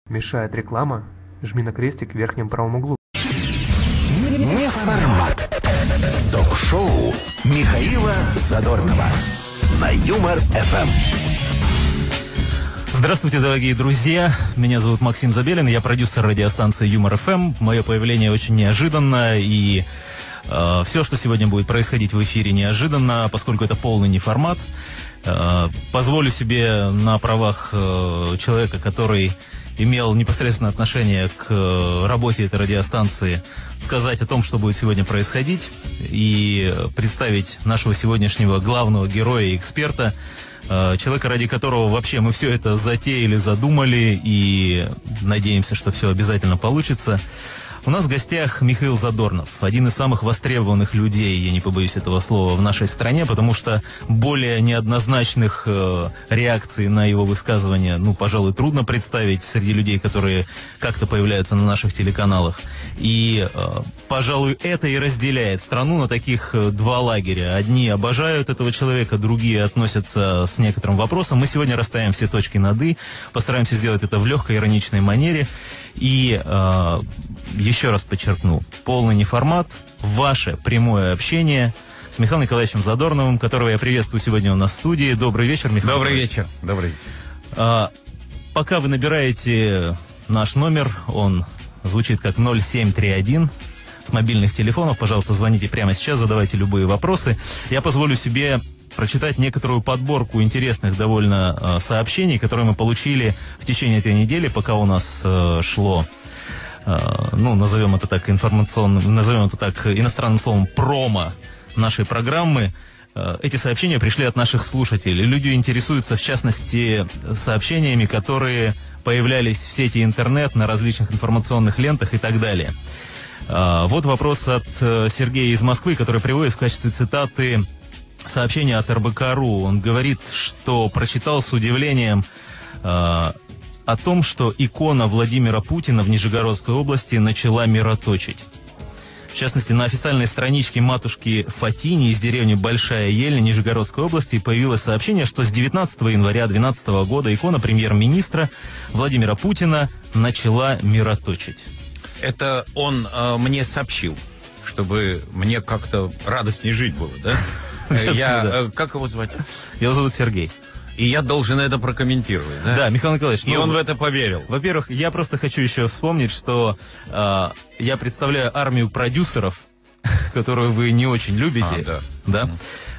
Мешает реклама? Жми на крестик в верхнем правом углу. Неформат. Ток-шоу Михаила Задорнова на Юмор ФМ. Здравствуйте, дорогие друзья. Меня зовут Максим Забелин, я продюсер радиостанции Юмор ФМ. Мое появление очень неожиданно, и все, что сегодня будет происходить в эфире, неожиданно, поскольку это полный неформат. Позволю себе на правах человека, который имел непосредственное отношение к работе этой радиостанции, сказать о том, что будет сегодня происходить, и представить нашего сегодняшнего главного героя и эксперта, человека, ради которого вообще мы все это затеяли, задумали, и надеемся, что все обязательно получится. У нас в гостях Михаил Задорнов, один из самых востребованных людей, я не побоюсь этого слова, в нашей стране, потому что более неоднозначных реакций на его высказывания, пожалуй, трудно представить среди людей, которые как-то появляются на наших телеканалах. И, пожалуй, это и разделяет страну на таких два лагеря. Одни обожают этого человека, другие относятся с некоторым вопросом. Мы сегодня расставим все точки над «и», постараемся сделать это в легкой, ироничной манере. И еще раз подчеркну, полный неформат, ваше прямое общение с Михаилом Николаевичем Задорновым, которого я приветствую сегодня у нас в студии. Добрый вечер, Михаил. Добрый вечер. Добрый вечер. Пока вы набираете наш номер, он звучит как 0731. С мобильных телефонов, пожалуйста, звоните прямо сейчас, задавайте любые вопросы. Я позволю себе прочитать некоторую подборку интересных довольно сообщений, которые мы получили в течение этой недели, пока у нас шло, назовем это так, иностранным словом, промо нашей программы. Эти сообщения пришли от наших слушателей. Люди интересуются, в частности, сообщениями, которые появлялись в сети интернет, на различных информационных лентах и так далее. Вот вопрос от Сергея из Москвы, который приводит в качестве цитаты сообщение от РБК.ру. Он говорит, что прочитал с удивлением о том, что икона Владимира Путина в Нижегородской области начала мироточить. В частности, на официальной страничке матушки Фатини из деревни Большая Ельня Нижегородской области появилось сообщение, что с 19 января 2012 года икона премьер-министра Владимира Путина начала мироточить. Это он мне сообщил, чтобы мне как-то радостнее жить было, да? Как его звать? Его зовут Сергей. И я должен это прокомментировать, да? Да, Михаил Николаевич. И он в это поверил. Во-первых, я просто хочу еще вспомнить, что я представляю армию продюсеров, которую вы не очень любите. Да?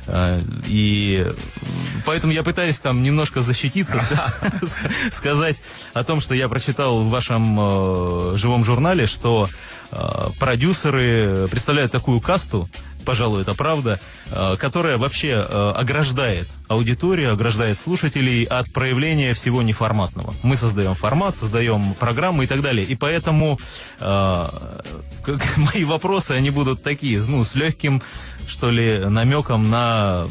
И поэтому я пытаюсь там немножко защититься, сказать о том, что я прочитал в вашем живом журнале, что продюсеры представляют такую касту, пожалуй, это правда, которая вообще ограждает аудиторию, ограждает слушателей от проявления всего неформатного. Мы создаем формат, создаем программы и так далее. И поэтому мои вопросы, они будут такие, с легким, что ли, намеком на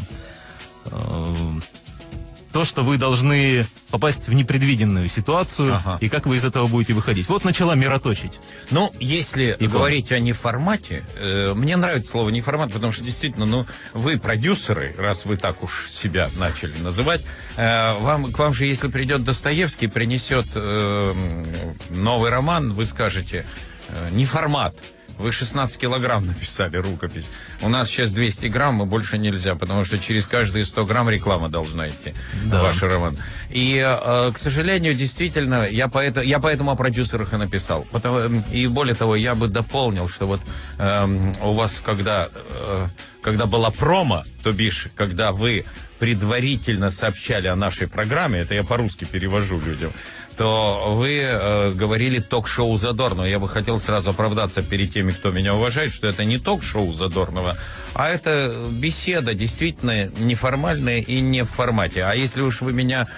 то, что вы должны попасть в непредвиденную ситуацию, и как вы из этого будете выходить. Вот начала мироточить. Если говорить о неформате, мне нравится слово неформат, потому что действительно, вы продюсеры, раз вы так уж себя начали называть, к вам же, если придет Достоевский, принесет новый роман, вы скажете неформат. Вы 16 килограмм написали рукопись. У нас сейчас 200 грамм, и больше нельзя, потому что через каждые 100 грамм реклама должна идти, ваш роман. И, к сожалению, действительно, я поэтому о продюсерах и написал. И более того, я бы дополнил, что вот у вас, когда была промо, то бишь, когда вы предварительно сообщали о нашей программе, это я по-русски перевожу людям, то вы говорили ток-шоу Задорнова. Я бы хотел сразу оправдаться перед теми, кто меня уважает, что это не ток-шоу Задорнова, а это беседа, действительно неформальная и не в формате. А если уж вы меня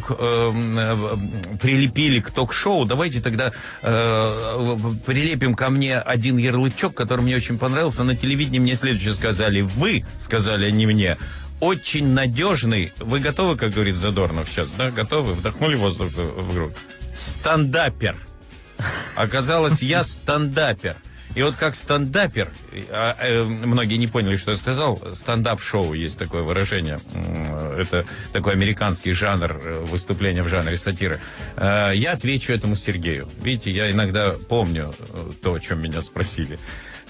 прилепили к ток-шоу, давайте тогда прилепим ко мне один ярлычок, который мне очень понравился. На телевидении мне следующее сказали. Вы сказали, а не мне. Очень надежный. Вы готовы, как говорит Задорнов сейчас, да? Готовы? Вдохнули воздух в грудь. Стендапер. Оказалось, я стендапер. И вот как стендапер, многие не поняли, что я сказал, стендап-шоу, есть такое выражение, это такой американский жанр выступления в жанре сатиры. Я отвечу этому Сергею. Видите, я иногда помню то, о чем меня спросили.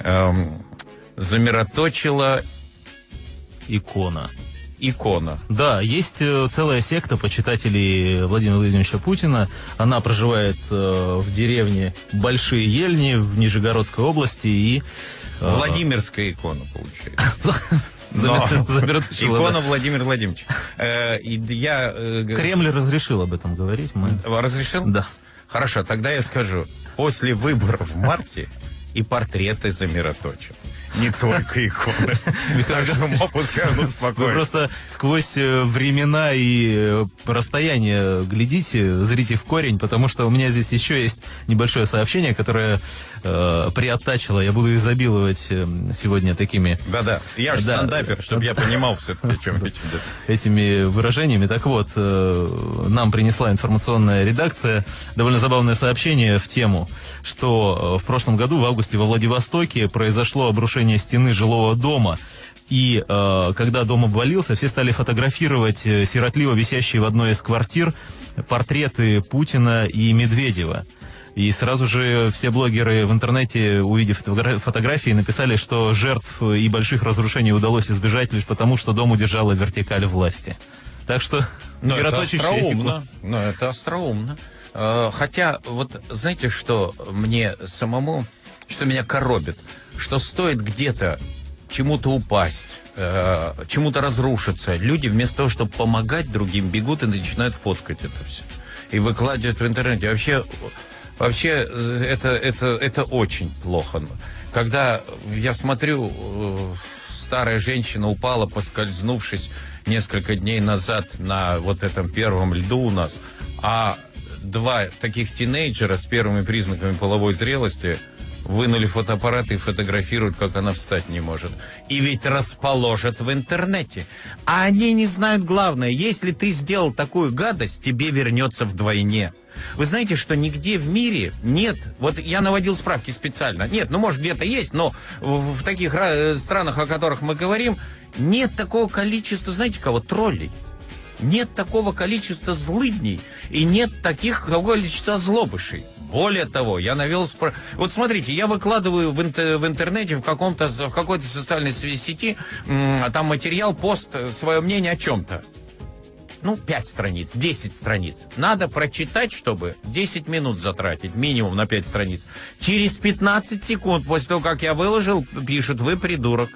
Замироточила Икона. Да, есть целая секта почитателей Владимира Владимировича Путина. Она проживает в деревне Большие Ельни в Нижегородской области. И Владимирская икона, получается. Икона Владимира Владимировича. Кремль разрешил об этом говорить. Разрешил? Да. Хорошо, тогда я скажу. После выборов в марте и портреты замироточат. Не только иконы. Так что пускай он успокоится. Вы просто сквозь времена и расстояние глядите, зрите в корень, потому что у меня здесь еще есть небольшое сообщение, которое приоттачило. Я буду изобиловать сегодня такими... Да-да, я же стендапер, чтобы я понимал все-таки, о чем речь идет. Этими выражениями. Так вот, нам принесла информационная редакция довольно забавное сообщение в тему, что в прошлом году, в августе, во Владивостоке произошло обрушение стены жилого дома. И когда дом обвалился, все стали фотографировать сиротливо висящие в одной из квартир портреты Путина и Медведева. И сразу же все блогеры в интернете, увидев фотографии, написали, что жертв и больших разрушений удалось избежать лишь потому, что дом удержала вертикаль власти. Так что... это остроумно. Хотя, вот знаете, что мне самому, что меня коробит? Что стоит где-то чему-то упасть, чему-то разрушиться, люди вместо того, чтобы помогать другим, бегут и начинают фоткать это все. И выкладывают в интернете. Вообще это очень плохо. Когда я смотрю, старая женщина упала, поскользнувшись несколько дней назад на вот этом первом льду у нас, а два таких тинейджера с первыми признаками половой зрелости вынули фотоаппарат и фотографируют, как она встать не может. И ведь расположат в интернете. А они не знают главное. Если ты сделал такую гадость, тебе вернется вдвойне. Вы знаете, что нигде в мире нет... Вот я наводил справки специально. Нет, может, где-то есть, но в таких странах, о которых мы говорим, нет такого количества, знаете кого, троллей. Нет такого количества злыдней и нет такого количества озлобышей. Более того, я навел... Вот смотрите, я выкладываю в интернете, в какой-то социальной сети, там материал, пост, свое мнение о чем-то. 5 страниц, 10 страниц. Надо прочитать, чтобы 10 минут затратить, минимум на 5 страниц. Через 15 секунд после того, как я выложил, пишут: вы придурок.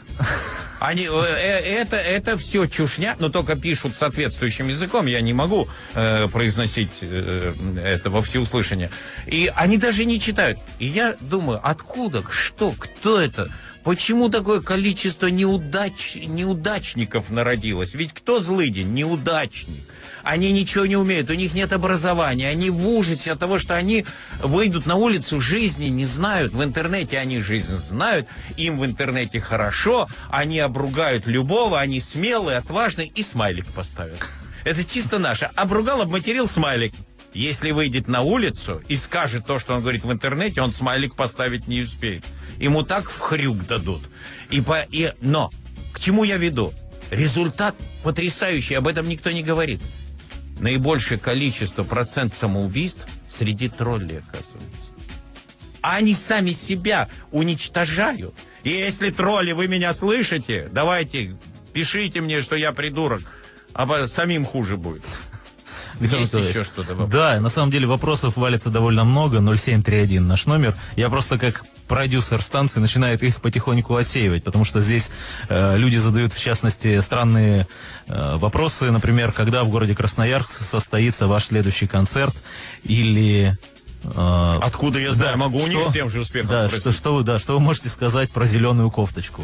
Это все чушня, но только пишут соответствующим языком. Я не могу произносить это во всеуслышание. И они даже не читают. И я думаю, откуда, что, кто это? Почему такое количество неудачников народилось? Ведь кто злыдень? Неудачник. Они ничего не умеют, у них нет образования, они в ужасе от того, что они выйдут на улицу, жизни не знают. В интернете они жизнь знают, им в интернете хорошо, они обругают любого, они смелые, отважные и смайлик поставят. Это чисто наше. Обругал, обматерил, смайлик. Если выйдет на улицу и скажет то, что он говорит в интернете, он смайлик поставить не успеет. Ему так в хрюк дадут. Но к чему я веду? Результат потрясающий, об этом никто не говорит. Наибольшее количество процент самоубийств среди троллей, оказывается. Они сами себя уничтожают. И если, тролли, вы меня слышите, давайте, пишите мне, что я придурок, а самим хуже будет. Есть еще что-то? Да, на самом деле вопросов валится довольно много. 0731 наш номер. Я просто как продюсер станции начинаю их потихоньку отсеивать, потому что здесь люди задают, в частности, странные вопросы. Например, когда в городе Красноярск состоится ваш следующий концерт? Или... Откуда я знаю? Могу у них с тем же успехом спросить. Что вы можете сказать про зеленую кофточку?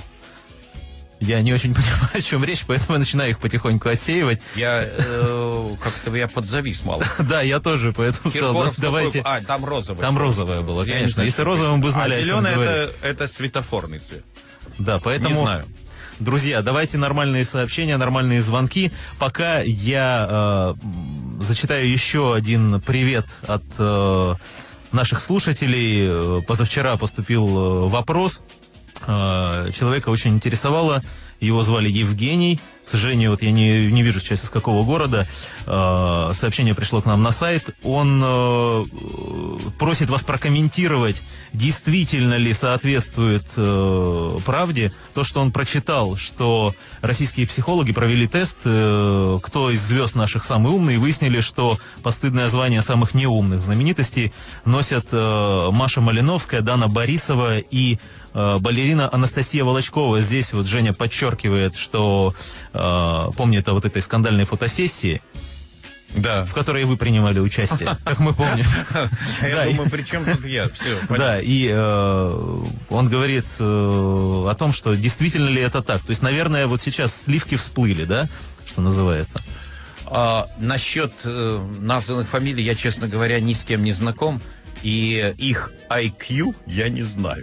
Я не очень понимаю, о чем речь, поэтому я начинаю их потихоньку отсеивать. Я подзавис мало. Да, я тоже, поэтому сказал, давайте... там розовое. Там розовое было, конечно. Если розовым бы знали, а зеленое это светофорный цвет. Да, поэтому... Не знаю. Друзья, давайте нормальные сообщения, нормальные звонки. Пока я зачитаю еще один привет от наших слушателей. Позавчера поступил вопрос. Человека очень интересовало, его звали Евгений, К сожалению, вот я не вижу сейчас из какого города. Сообщение пришло к нам на сайт. Он просит вас прокомментировать, действительно ли соответствует правде то, что он прочитал, что российские психологи провели тест, кто из звезд наших самый умный, и выяснили, что постыдное звание самых неумных знаменитостей носят Маша Малиновская, Дана Борисова и балерина Анастасия Волочкова. Здесь вот Женя подчеркивает, что помнит о вот этой скандальной фотосессии, да, в которой вы принимали участие, как мы помним. Я думаю, при чем тут я? Да, и он говорит о том, что действительно ли это так. То есть, наверное, вот сейчас сливки всплыли, да, что называется. Насчет названных фамилий я, честно говоря, ни с кем не знаком, и их IQ я не знаю.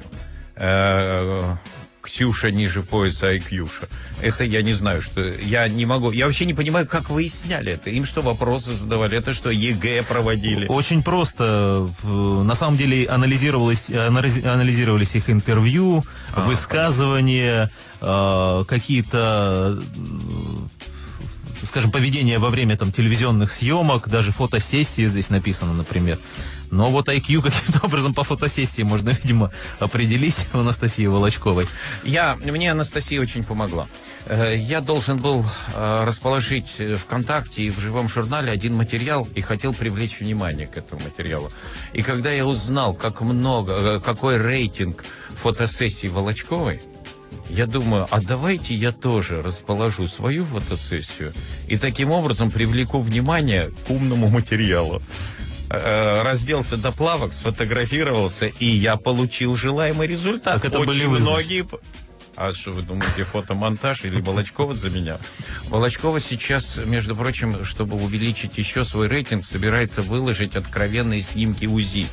Ксюша ниже пояса IQ-ша. Это я не знаю, что... Я не могу... Я вообще не понимаю, как выясняли это. Им что, вопросы задавали? Это что, ЕГЭ проводили? Очень просто. На самом деле анализировались их интервью, высказывания, какие-то... скажем, поведение во время там телевизионных съемок, даже фотосессии здесь написано, например. Но вот IQ каким-то образом по фотосессии можно, видимо, определить у Анастасии Волочковой. Мне Анастасия очень помогла. Я должен был расположить ВКонтакте и в живом журнале один материал и хотел привлечь внимание к этому материалу. И когда я узнал, какой рейтинг фотосессий Волочковой, я думаю, а давайте я тоже расположу свою фотосессию и таким образом привлеку внимание к умному материалу. Разделся до плавок, сфотографировался, и я получил желаемый результат. Так это очень были вы, многие... А что вы думаете, фотомонтаж или Волочкова за меня? Волочкова сейчас, между прочим, чтобы увеличить еще свой рейтинг, собирается выложить откровенные снимки УЗИ.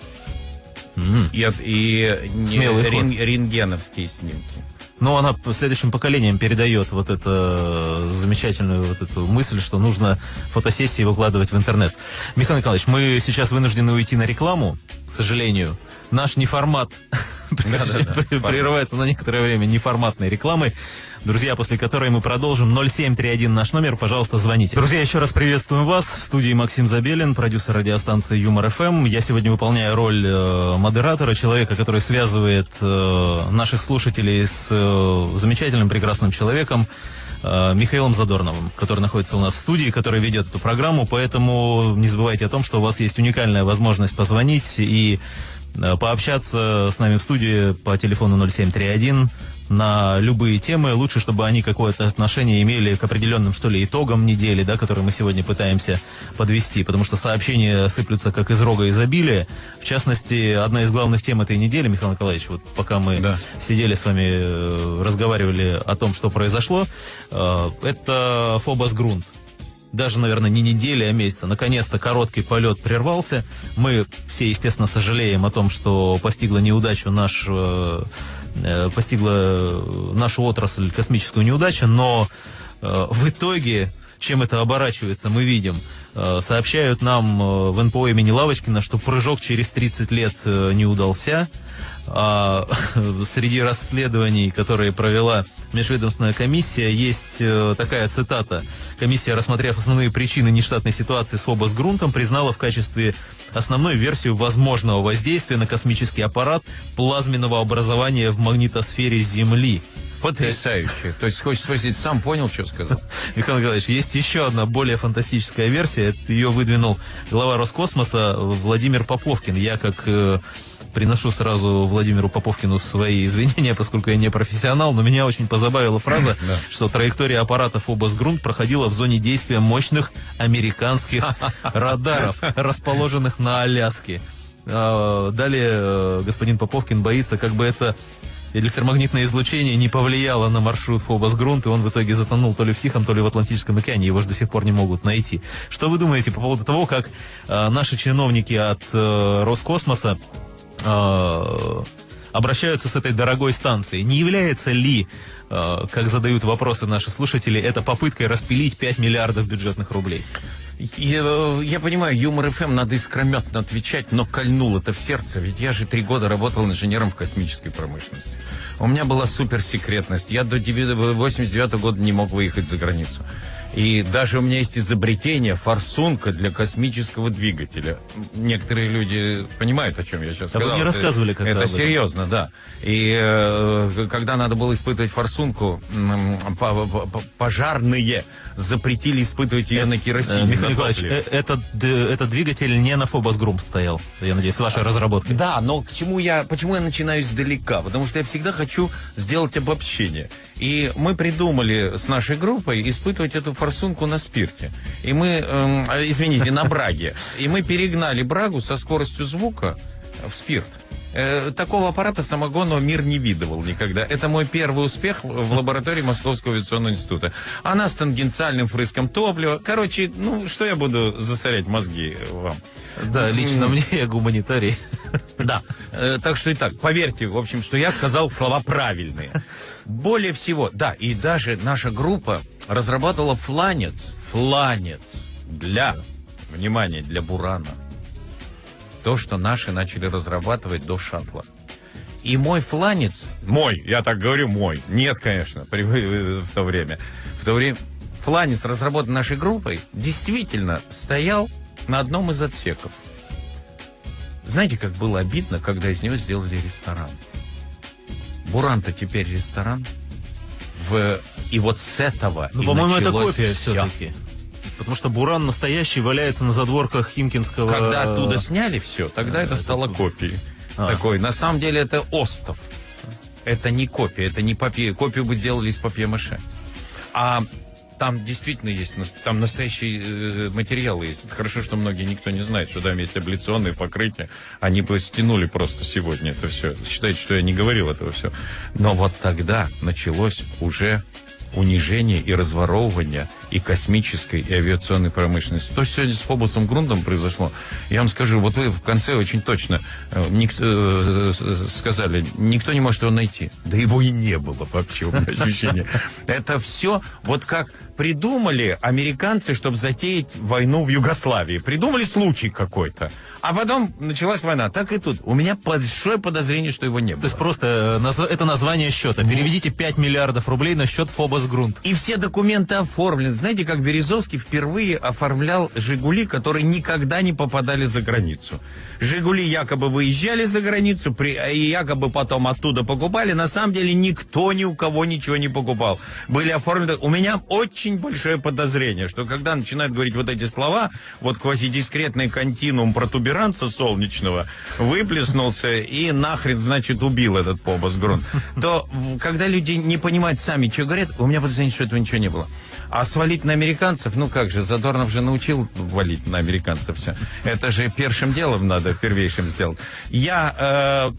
И рентгеновские снимки. Но она следующим поколениям передает вот эту замечательную вот эту мысль, что нужно фотосессии выкладывать в интернет. Михаил Николаевич, мы сейчас вынуждены уйти на рекламу, к сожалению. Наш неформат прерывается на некоторое время неформатной рекламой, друзья, после которой мы продолжим. 0731 наш номер, пожалуйста, звоните. Друзья, еще раз приветствуем вас. В студии Максим Забелин, продюсер радиостанции Юмор ФМ. Я сегодня выполняю роль модератора, человека, который связывает наших слушателей с замечательным, прекрасным человеком Михаилом Задорновым, который находится у нас в студии, который ведет эту программу. Поэтому не забывайте о том, что у вас есть уникальная возможность позвонить и пообщаться с нами в студии по телефону 0731 на любые темы. Лучше, чтобы они какое-то отношение имели к определенным, что ли, итогам недели, да, которые мы сегодня пытаемся подвести, потому что сообщения сыплются как из рога изобилия. В частности, одна из главных тем этой недели, Михаил Николаевич, вот пока мы сидели с вами, разговаривали о том, что произошло, это Фобос Грунт. Даже, наверное, не недели, а месяца. Наконец-то короткий полет прервался. Мы все, естественно, сожалеем о том, что постигла неудачу нашу отрасль, космическую неудачу, но в итоге, чем это оборачивается, мы видим. Сообщают нам в НПО имени Лавочкина, что прыжок через 30 лет не удался. А среди расследований, которые провела межведомственная комиссия, есть такая цитата. Комиссия, рассмотрев основные причины нештатной ситуации с Фобос Грунтом, признала в качестве основной версию возможного воздействия на космический аппарат плазменного образования в магнитосфере Земли. Потрясающе. То есть, хочется спросить, сам понял, что сказал? Михаил Николаевич, есть еще одна более фантастическая версия. Ее выдвинул глава Роскосмоса Владимир Поповкин. Я, как приношу сразу Владимиру Поповкину свои извинения, поскольку я не профессионал, но меня очень позабавила фраза, что траектория аппарата Фобос Грунт проходила в зоне действия мощных американских радаров, расположенных на Аляске. Далее господин Поповкин боится, как бы это электромагнитное излучение не повлияло на маршрут Фобос Грунт, и он в итоге затонул то ли в Тихом, то ли в Атлантическом океане. Его же до сих пор не могут найти. Что вы думаете по поводу того, как наши чиновники от Роскосмоса обращаются с этой дорогой станцией? Не является ли, как задают вопросы наши слушатели, это попыткой распилить 5 миллиардов бюджетных рублей? Я понимаю, Юмор ФМ надо искрометно отвечать, но кольнул это в сердце. Ведь я же 3 года работал инженером в космической промышленности. У меня была суперсекретность. Я до 89 года не мог выехать за границу. И даже у меня есть изобретение форсунка для космического двигателя. Некоторые люди понимают, о чем я сейчас сказал. Вы мне рассказывали когда это серьезно, да. И когда надо было испытывать форсунку, пожарные запретили испытывать ее на керосине. Михаил Николаевич, этот двигатель не на Phobos Grumps стоял, я надеюсь, ваша разработка. Да, но почему я начинаю издалека? Потому что я всегда хочу сделать обобщение. И мы придумали с нашей группой испытывать эту форсунку на спирте. И мы, на браге. И мы перегнали брагу со скоростью звука в спирт. Такого аппарата самогонного мир не видывал никогда. Это мой первый успех в лаборатории Московского авиационного института. Она с тангенциальным впрыском топлива. Короче, что я буду засорять мозги вам? Да, лично мне, я гуманитарий. Да, так что итак, поверьте, в общем, что я сказал слова правильные. Более всего, да, и даже наша группа разрабатывала фланец для, внимание, для Бурана. То, что наши начали разрабатывать до шаттла. И мой фланец, я так говорю, нет, конечно, в то время, фланец, разработанный нашей группой, действительно стоял на одном из отсеков. Знаете, как было обидно, когда из него сделали ресторан? Буран-то теперь ресторан. И вот с этого по-моему, это копия все. все-таки. Потому что Буран настоящий валяется на задворках Химкинского... Когда оттуда сняли все, тогда это стало копией. Такой. На самом деле это остов. Это не копия, это не папье. Копию бы сделали из папье-маше. А там действительно есть, там настоящие материалы есть. Это хорошо, что никто не знает, что там есть абляционные покрытия. Они бы стянули просто сегодня это все. Считайте, что я не говорил этого все. Но вот тогда началось уже унижение и разворовывание и космической, и авиационной промышленности. То, что сегодня с Phobos'ом Грунтом произошло, я вам скажу, вот вы в конце очень точно сказали, никто не может его найти. Да его и не было вообще, у меня ощущение. Это все вот как придумали американцы, чтобы затеять войну в Югославии. Придумали случай какой-то. А потом началась война. Так и тут. У меня большое подозрение, что его не было. То есть просто это название счета. Переведите 5 миллиардов рублей на счет Phobos Grunt. И все документы оформлены. Знаете, как Березовский впервые оформлял «Жигули», которые никогда не попадали за границу. «Жигули» якобы выезжали за границу, и якобы потом оттуда покупали. На самом деле никто ни у кого ничего не покупал. Были оформлены... У меня очень большое подозрение, что когда начинают говорить вот эти слова, вот квазидискретный континуум протуберанца солнечного выплеснулся и нахрен, значит, убил этот Phobos Grunt, то когда люди не понимают сами, что говорят, у меня подозрение, что этого ничего не было. А свалить на американцев, Задорнов же научил валить на американцев все. Это же первым делом надо, первейшим сделать. Я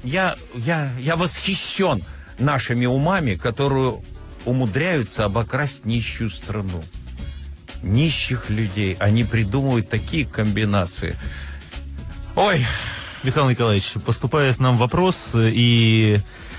восхищен нашими умами, которые умудряются обокрасть нищую страну. Нищих людей. Они придумывают такие комбинации. Ой. Михаил Николаевич, поступает нам вопрос, и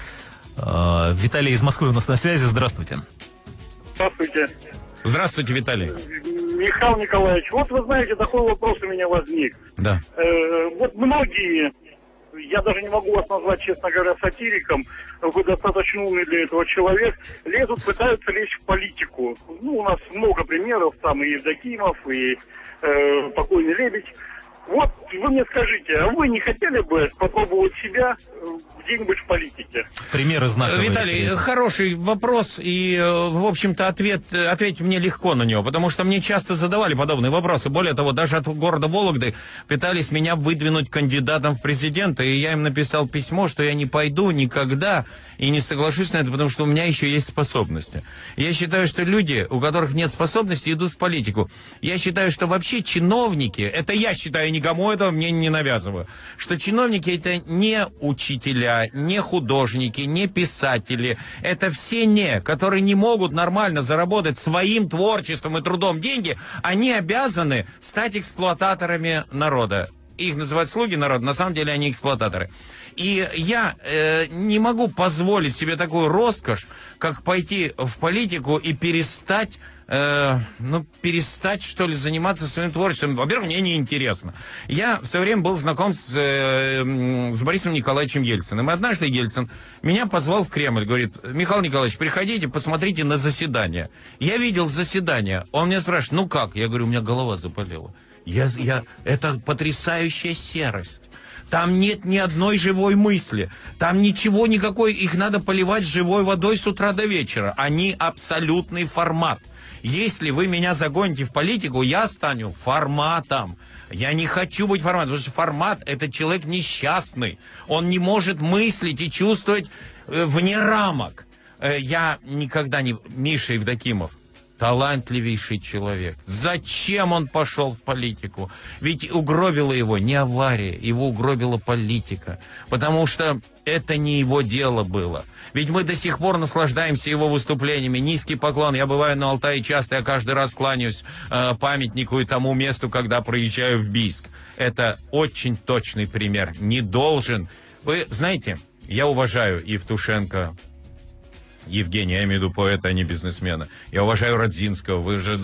Виталий из Москвы у нас на связи. Здравствуйте. Здравствуйте. Здравствуйте, Виталий. Михаил Николаевич, вот вы знаете, такой вопрос у меня возник. Да. Вот многие, я даже не могу вас назвать, честно говоря, сатириком, вы достаточно умный для этого человек, пытаются лезть в политику. У нас много примеров, там и Евдокимов, и покойный Лебедь. Вот вы мне скажите, а вы не хотели бы попробовать себя где-нибудь в политике? Примеры знаковые. Виталий, хороший вопрос, и, в общем-то, ответить мне легко на него, потому что мне часто задавали подобные вопросы. Более того, даже от города Вологды пытались меня выдвинуть кандидатом в президенты, и я им написал письмо, что я не пойду никогда и не соглашусь на это, потому что у меня еще есть способности. Я считаю, что люди, у которых нет способностей, идут в политику. Я считаю, что вообще чиновники, это я считаю, никому этого мне не навязываю, что чиновники это не учителя, не художники, не писатели, это все которые не могут нормально заработать своим творчеством и трудом деньги, они обязаны стать эксплуататорами народа. Их называют слуги народа, на самом деле они эксплуататоры. И я не могу позволить себе такую роскошь, как пойти в политику и перестать перестать, что ли, заниматься своим творчеством. Во-первых, мне неинтересно. Я в свое время был знаком с Борисом Николаевичем Ельциным. И однажды Ельцин меня позвал в Кремль. Говорит: Михаил Николаевич, приходите, посмотрите на заседание. Я видел заседание. Он меня спрашивает: ну как? Я говорю: у меня голова заболела. Это потрясающая серость. Там нет ни одной живой мысли. Там ничего, никакой. Их надо поливать живой водой с утра до вечера. Они абсолютный формат. Если вы меня загоните в политику, я стану форматом. Я не хочу быть форматом, потому что формат — это человек несчастный. Он не может мыслить и чувствовать вне рамок. Я никогда не... Миша Евдокимов — талантливейший человек. Зачем он пошел в политику? Ведь угробила его не авария, его угробила политика. Потому что это не его дело было. Ведь мы до сих пор наслаждаемся его выступлениями. Низкий поклон. Я бываю на Алтае часто, я каждый раз кланяюсь памятнику и тому месту, когда проезжаю в Бийск. Это очень точный пример. Не должен. Вы знаете, я уважаю Евтушенко, Евгения, я имею в виду поэта, а не бизнесмена. Я уважаю Родзинского,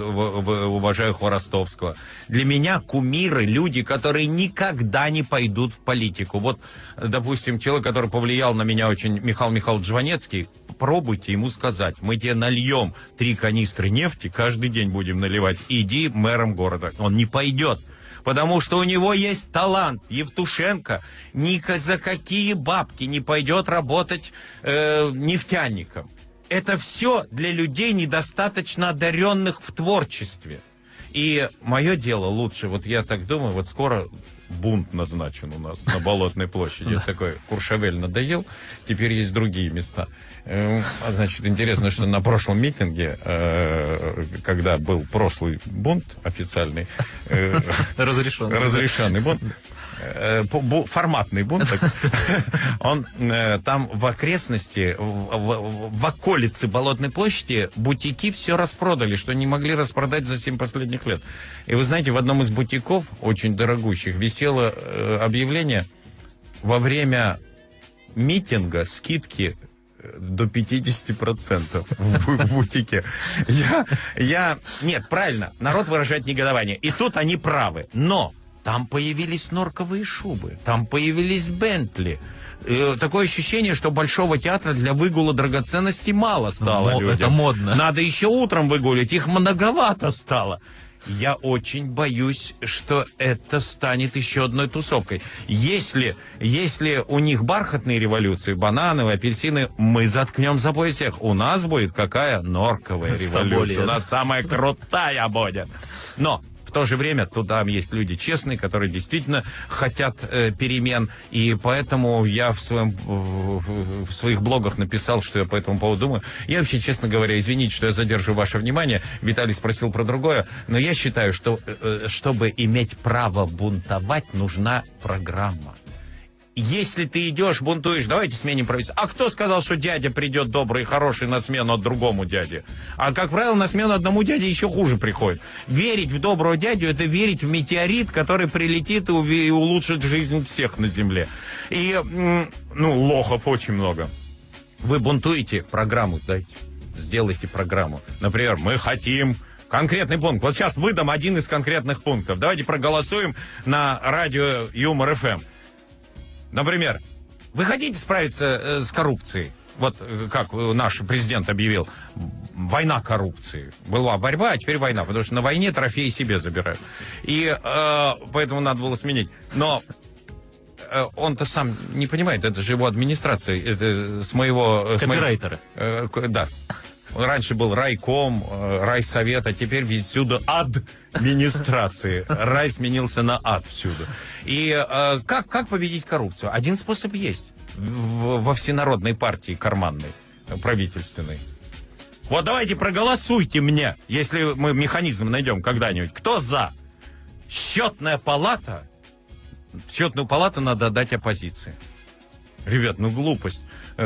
уважаю Хворостовского. Для меня кумиры — люди, которые никогда не пойдут в политику. Вот, допустим, человек, который повлиял на меня очень, Михаил Михайлович Жванецкий, попробуйте ему сказать: мы тебе нальем 3 канистры нефти, каждый день будем наливать, иди мэром города. Он не пойдет. Потому что у него есть талант. Евтушенко ни за какие бабки не пойдет работать нефтяником. Это все для людей, недостаточно одаренных в творчестве. И мое дело лучше, вот я так думаю, вот скоро бунт назначен у нас на Болотной площади. Такой Куршавель надоел, теперь есть другие места. Значит, интересно, что на прошлом митинге, когда был прошлый бунт официальный, разрешенный бунт, форматный бунт, он там в окрестности, в околице Болотной площади бутики все распродали, что не могли распродать за 7 последних лет. И вы знаете, в одном из бутиков, очень дорогущих, висело объявление: во время митинга скидки до 50% в бутике. Нет, правильно, народ выражает негодование. И тут они правы. Но там появились норковые шубы, там появились Бентли. Такое ощущение, что Большого театра для выгула драгоценностей мало стало людям. Это модно. Надо еще утром выгулить, их многовато стало. Я очень боюсь, что это станет еще одной тусовкой. Если у них бархатные революции, банановые, апельсины, мы заткнем за пояс всех. У нас будет какая? Норковая революция. У нас самая крутая будет. Но в то же время туда есть люди честные, которые действительно хотят перемен. И поэтому я в своих блогах написал, что я по этому поводу думаю. Я вообще, честно говоря, извините, что я задерживаю ваше внимание. Виталий спросил про другое. Но я считаю, что чтобы иметь право бунтовать, нужна программа. Если ты идешь, бунтуешь, давайте сменим правительство. А кто сказал, что дядя придет добрый и хороший на смену другому дяде? А, как правило, на смену одному дяде еще хуже приходит. Верить в доброго дядю — это верить в метеорит, который прилетит и улучшит жизнь всех на земле. И, лохов очень много. Вы бунтуете, программу дайте. Сделайте программу. Например, мы хотим... Конкретный пункт. Вот сейчас выдам один из конкретных пунктов. Давайте проголосуем на радио Юмор ФМ. Например, вы хотите справиться с коррупцией? Вот как наш президент объявил, война коррупции. Была борьба, а теперь война, потому что на войне трофеи себе забирают. И поэтому надо было сменить. Но он-то сам не понимает, это же его администрация. Это с моего... Копирайтеры. Да. Раньше был райком, райсовет, а теперь всюду администрации. Рай сменился на ад всюду. И как победить коррупцию? Один способ есть. Во всенародной партии карманной, правительственной. Вот давайте проголосуйте мне, если мы механизм найдем когда-нибудь. Кто за? Счетная палата. Счетную палату надо отдать оппозиции. Ребят, ну глупость.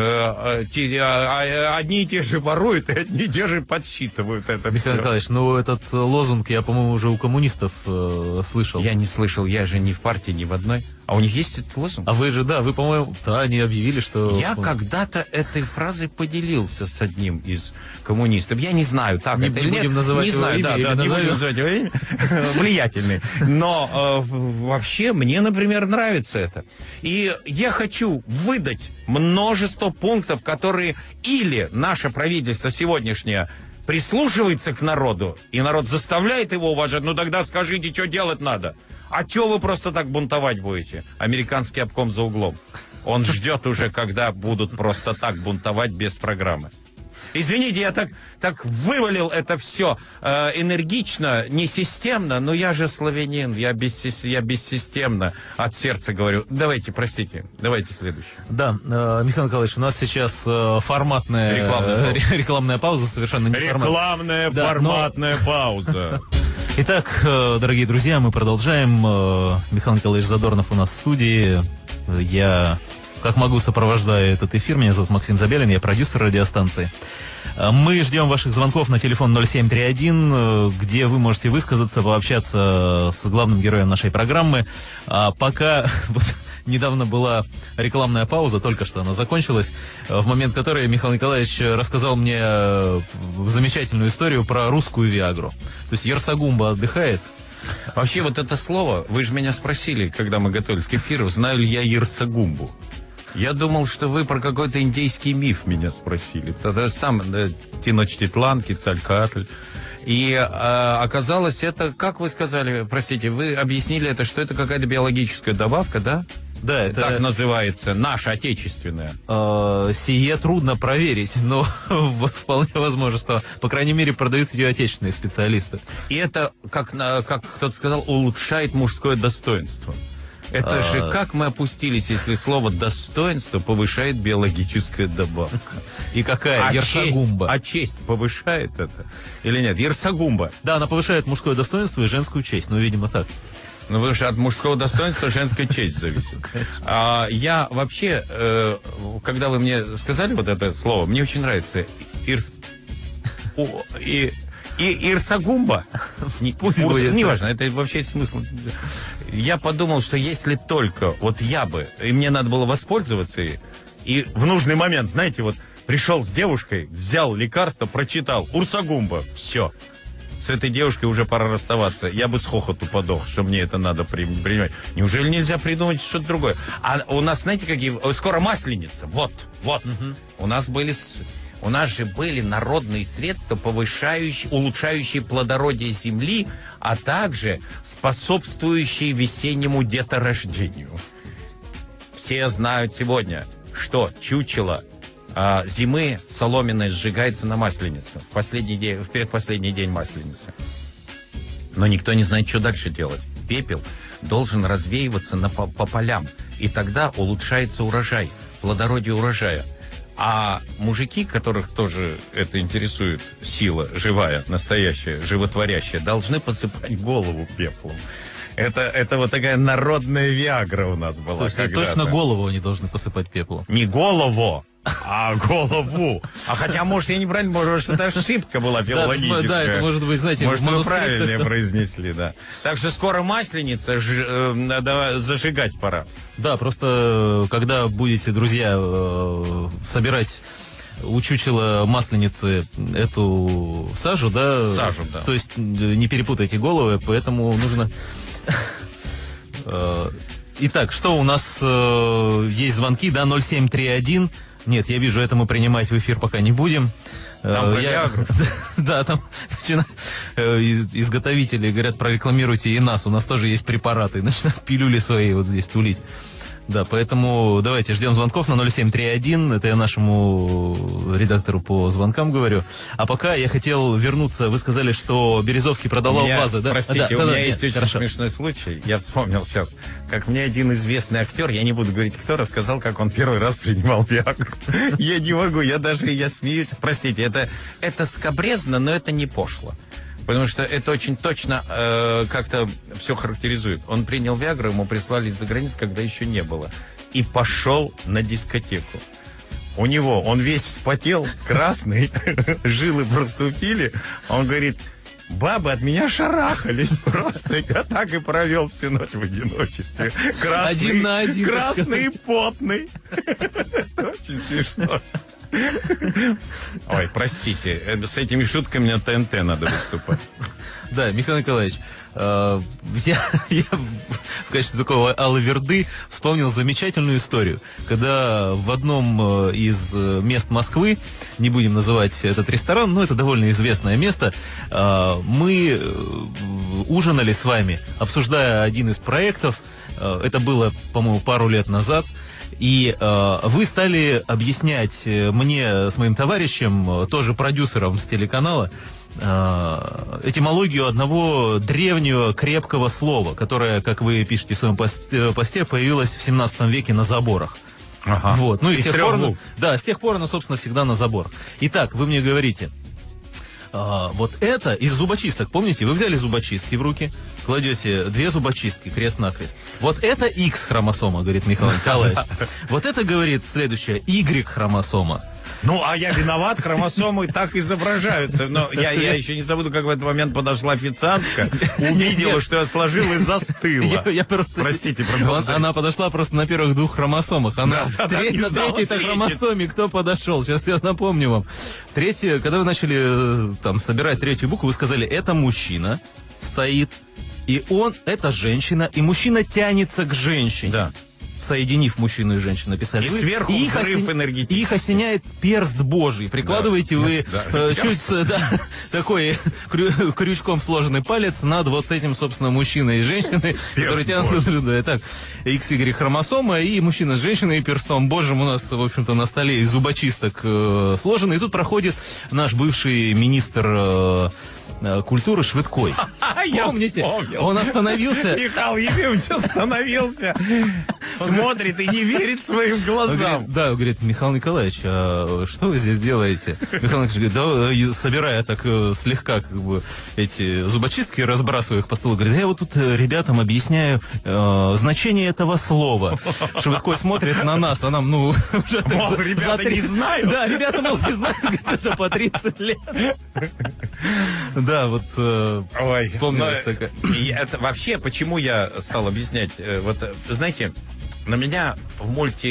Одни и те же воруют, и одни и те же подсчитывают это Михаил все. Николаевич, ну этот лозунг я, по-моему, уже у коммунистов слышал. Я не слышал, я же ни в партии, ни в одной. А у них есть этот лозунг? А вы же, да, вы, по-моему, да, они объявили, что... Я когда-то этой фразой поделился с одним из коммунистов. Я не знаю, так Не это или нет. будем называть Не его знаю, имя да, или не назовем? будем называть его имя. Влиятельный. Но вообще мне, например, нравится это. И я хочу выдать множество пунктов, которые или наше правительство сегодняшнее прислушивается к народу, и народ заставляет его уважать, ну тогда скажите, что делать надо. А что вы просто так бунтовать будете? Американский обком за углом. Он ждет уже, когда будут просто так бунтовать без программы. Извините, я так вывалил это все энергично, несистемно, но я же славянин, я бессистемно от сердца говорю. Давайте, простите, давайте следующий. Да, Михаил Николаевич, у нас сейчас форматная рекламная пауза, совершенно не Рекламная форматная пауза. Итак, дорогие друзья, мы продолжаем. Михаил Николаевич Задорнов у нас в студии. Я, как могу, сопровождаю этот эфир. Меня зовут Максим Забелин, я продюсер радиостанции. Мы ждем ваших звонков на телефон 0731, где вы можете высказаться, пообщаться с главным героем нашей программы. А пока... Недавно была рекламная пауза, только что она закончилась, в момент которой Михаил Николаевич рассказал мне замечательную историю про русскую Виагру. То есть Ерсагумба отдыхает. Вообще вот это слово, вы же меня спросили, когда мы готовились к эфиру, знаю ли я Ерсагумбу. Я думал, что вы про какой-то индейский миф меня спросили. Там Теночтитлан, Кецалькаатль. И оказалось, это, как вы сказали, простите, вы объяснили это, что это какая-то биологическая добавка, да? Да, это... Так называется, наша отечественная. Сие трудно проверить, но вполне возможно, что, по крайней мере, продают ее отечественные специалисты. И это, как кто-то сказал, улучшает мужское достоинство. Это же как мы опустились, если слово «достоинство» повышает биологическая добавка. И какая? Ерсагумба. Честь повышает это? Или нет? Ерсагумба. Да, она повышает мужское достоинство и женскую честь. Ну, видимо, так. Ну, потому что от мужского достоинства женская честь зависит. Я вообще, когда вы мне сказали вот это слово, мне очень нравится. Ирсагумба. Неважно, это вообще смысл. Я подумал, что если только вот я бы, и мне надо было воспользоваться и в нужный момент, знаете, вот пришел с девушкой, взял лекарство, прочитал Урсагумба, все. С этой девушкой уже пора расставаться. Я бы с хохоту подох, что мне это надо принимать. Неужели нельзя придумать что-то другое? А у нас, знаете, какие... Скоро Масленица. Вот. У нас же были народные средства, улучшающие плодородие земли, а также способствующие весеннему деторождению. Все знают сегодня, что чучело зимы соломенное сжигается на Масленицу, в предпоследний день Масленицы. Но никто не знает, что дальше делать. Пепел должен развеиваться по полям, и тогда улучшается урожай, плодородие урожая. А мужики, которых тоже это интересует, сила живая, настоящая, животворящая, должны посыпать голову пеплом. Это вот такая народная Виагра у нас была. То есть точно голову они должны посыпать пеплом. Не голову, а голову. А хотя, может, я неправильно, может, это ошибка была филологическая. Да, это может быть, знаете, может, вы правильно произнесли, да. Так что скоро Масленица, зажигать пора. Да, просто когда будете, друзья, собирать у чучела Масленицы эту сажу, да? Сажу, да. То есть не перепутайте головы, поэтому нужно... Итак, что у нас есть звонки, да, 0731. Нет, я вижу, это мы принимать в эфир пока не будем. Там да, там изготовители говорят, прорекламируйте и нас. У нас тоже есть препараты. Начинают пилюли свои вот здесь тулить. Да, поэтому давайте ждем звонков на 0731. Это я нашему редактору по звонкам говорю. А пока я хотел вернуться. Вы сказали, что Березовский продавал вазы, да? Простите, у меня есть очень смешной случай. Я вспомнил сейчас, как мне один известный актер, я не буду говорить кто, рассказал, как он первый раз принимал Виагру. Я не могу, я смеюсь. Простите, это скабрезно, но это не пошло. Потому что это очень точно как-то все характеризует. Он принял Виагру, ему прислали из-за границы, когда еще не было. и пошел на дискотеку. У него, он весь вспотел, красный, жилы проступили. Он говорит, бабы от меня шарахались просто. Я так и провел всю ночь в одиночестве. Красный, один на один, красный и потный. Это очень смешно. Ой, простите, с этими шутками на ТНТ надо выступать. Да, Михаил Николаевич, я в качестве такого алаверды вспомнил замечательную историю, когда в одном из мест Москвы, не будем называть этот ресторан, но это довольно известное место, мы ужинали с вами, обсуждая один из проектов, это было, по-моему, пару лет назад, и вы стали объяснять мне с моим товарищем, тоже продюсером с телеканала, этимологию одного древнего крепкого слова, которое, как вы пишете в своем посте, появилось в 17 веке на заборах. Ага. Вот. Ну и с тех пор, букв. да, с тех пор оно, собственно, всегда на заборах. Итак, вы мне говорите, вот это из зубочисток, помните, вы взяли зубочистки в руки, кладете 2 зубочистки крест-накрест. Вот это X-хромосома, говорит Михаил Николаевич. Вот это, говорит, следующая Y-хромосома. Ну, а я виноват, хромосомы так изображаются. Но я еще не забуду, как в этот момент подошла официантка, увидела, что я сложил и застыла. Я просто... Простите, продолжайте. Она подошла просто на первых 2 хромосомах. Она Да, на третьей-то хромосоме кто подошел? Сейчас я напомню вам. Третья, когда вы начали там собирать 3-ю букву, вы сказали, это мужчина стоит, и он, это женщина, и мужчина тянется к женщине. Да. Соединив мужчину и женщину, написали. И сверху взрыв энергетический. Их осеняет перст Божий. Прикладываете вы чуть такой крючком сложенный палец над вот этим, собственно, мужчиной и женщиной, которые тянутся друг к другу. Итак, XY хромосома, и мужчина с женщиной, и перстом Божьим у нас, в общем-то, на столе из зубочисток сложены. И тут проходит наш бывший министр культуры Швыдкой. Помните? Он остановился. Михаил Ефимович остановился. Смотрит и не верит своим глазам. Да, говорит, Михаил Николаевич, а что вы здесь делаете? Михаил Николаевич говорит, да, собирая так слегка как бы эти зубочистки, разбрасывая их по столу, говорит, я вот тут ребятам объясняю значение этого слова. Швыдкой смотрит на нас, а нам, ну, уже так мол, ребята не знают. Да, ребята, мол, не знают, где-то по 30 лет. Да, вот вспомнилось такое. Это вообще, почему я стал объяснять, вот, знаете, на меня в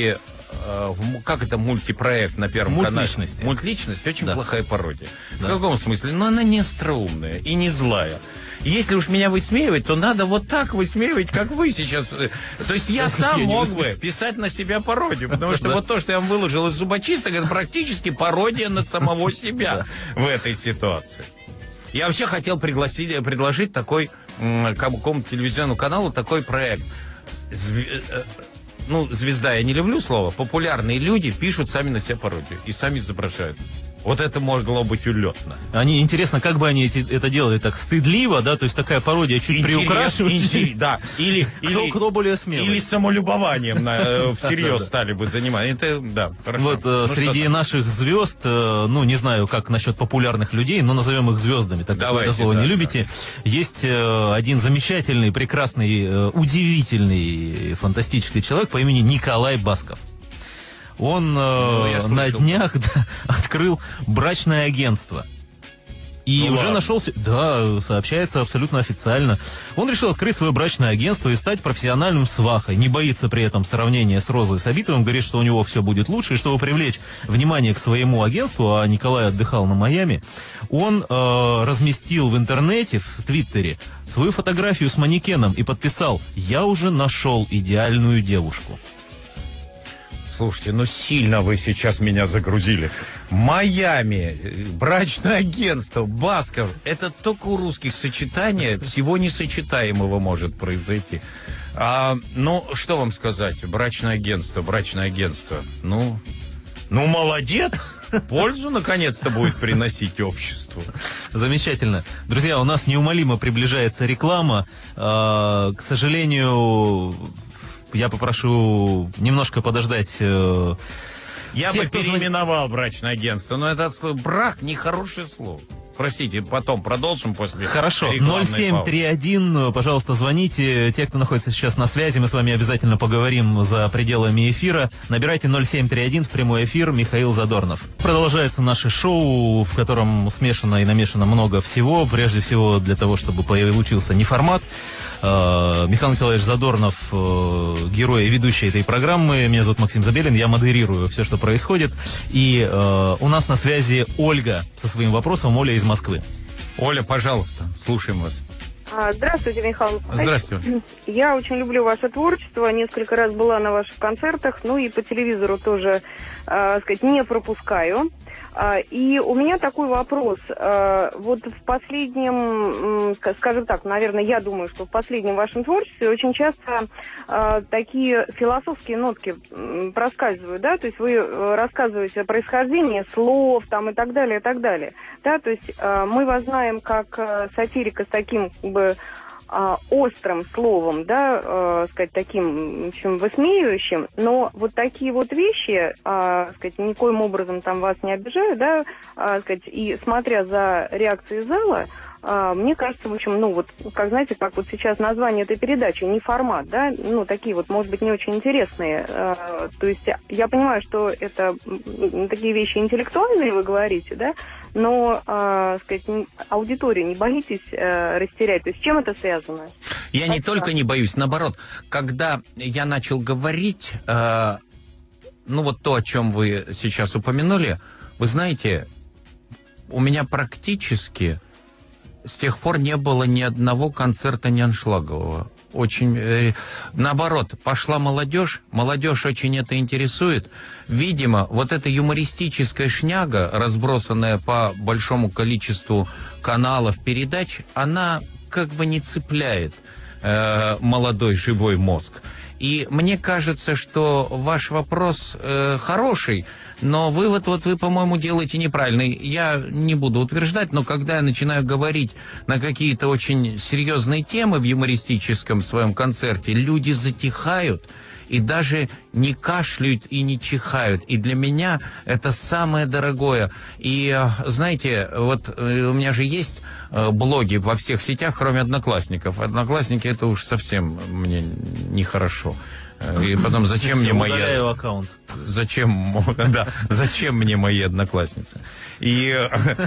мультипроект на Первом канале? Мультличность очень плохая пародия. Да. В каком смысле? Ну, она не остроумная и не злая. Если уж меня высмеивать, то надо вот так высмеивать, как вы сейчас. То есть я сам мог бы писать на себя пародию, потому что вот то, что я вам выложил из зубочисток, это практически пародия на самого себя в этой ситуации. Я вообще хотел предложить такой, какому-то телевизионному каналу такой проект. Звезда, я не люблю слово. Популярные люди пишут сами на себя пародию и сами изображают. Вот это могло быть улетно. Интересно, как бы они это делали так стыдливо, да, то есть такая пародия чуть приукрашивающая. Да. Кто более смелый. Или самолюбованием всерьез стали бы заниматься. Это, да, хорошо. Вот среди наших звезд, ну, не знаю, как насчет популярных людей, но назовем их звездами, так как вы это слово не любите. Есть один замечательный, прекрасный, удивительный, фантастический человек по имени Николай Басков. Он на днях открыл брачное агентство. И уже нашелся, да, сообщается абсолютно официально. Он решил открыть свое брачное агентство и стать профессиональным свахой. Не боится при этом сравнения с Розой Сабитовым. Говорит, что у него все будет лучше. И чтобы привлечь внимание к своему агентству, а Николай отдыхал на Майами, он разместил в интернете, в Твиттере, свою фотографию с манекеном и подписал: «Я уже нашел идеальную девушку». Слушайте, ну сильно вы сейчас меня загрузили. Майами, брачное агентство, Басков. Это только у русских сочетания всего несочетаемого может произойти. Ну, что вам сказать? Брачное агентство. Ну, молодец. Пользу, наконец-то, будет приносить обществу. Замечательно. Друзья, у нас неумолимо приближается реклама. К сожалению... Я попрошу немножко подождать. Я бы переименовал брачное агентство, но это брак нехорошее слово. Простите, потом продолжим после Хорошо, рекламной 0731, пожалуйста, звоните. Те, кто находится сейчас на связи, мы с вами обязательно поговорим за пределами эфира. Набирайте 0731 в прямой эфир, Михаил Задорнов. Продолжается наше шоу, в котором смешано и намешано много всего. Прежде всего для того, чтобы получился неформат. Михаил Николаевич Задорнов, герой и ведущий этой программы. Меня зовут Максим Забелин, я модерирую все, что происходит. И у нас на связи Ольга со своим вопросом. Оля из Москвы. Оля, пожалуйста, слушаем вас. Здравствуйте, Михаил. Здравствуйте. Я очень люблю ваше творчество. Несколько раз была на ваших концертах, ну и по телевизору тоже, сказать, не пропускаю. И у меня такой вопрос. Вот в последнем, скажем так, наверное, я думаю, что в последнем вашем творчестве очень часто такие философские нотки проскальзывают, да, то есть вы рассказываете о происхождении слов там и так далее, и так далее. Да, то есть мы вас знаем как сатирика с таким, как бы, острым словом, да, сказать, таким, в общем, высмеивающим, но вот такие вот вещи, сказать, никоим образом там вас не обижают, да, сказать, и смотря за реакцией зала, мне кажется, в общем, ну вот, как знаете, как вот сейчас название этой передачи, не формат, да, ну такие вот, может быть, не очень интересные, то есть я понимаю, что это такие вещи интеллектуальные, вы говорите, да, но, сказать, аудиторию не боитесь растерять? То есть с чем это связано? Я не только не боюсь, наоборот, когда я начал говорить, ну вот то, о чем вы сейчас упомянули, вы знаете, у меня практически с тех пор не было ни одного концерта неаншлагового. Очень, наоборот, пошла молодежь очень это интересует. Видимо, вот эта юмористическая шняга, разбросанная по большому количеству каналов, передач, она как бы не цепляет молодой живой мозг. И мне кажется, что ваш вопрос хороший, но вывод вот вы, по-моему, делаете неправильный. Я не буду утверждать, но когда я начинаю говорить на какие-то очень серьезные темы в юмористическом своем концерте, люди затихают и даже не кашляют и не чихают. И для меня это самое дорогое. И, знаете, вот у меня же есть блоги во всех сетях, кроме Одноклассников. Одноклассники — это уж совсем мне нехорошо. И потом, зачем мне мои... Удаляю аккаунт. Зачем мне мои одноклассницы? И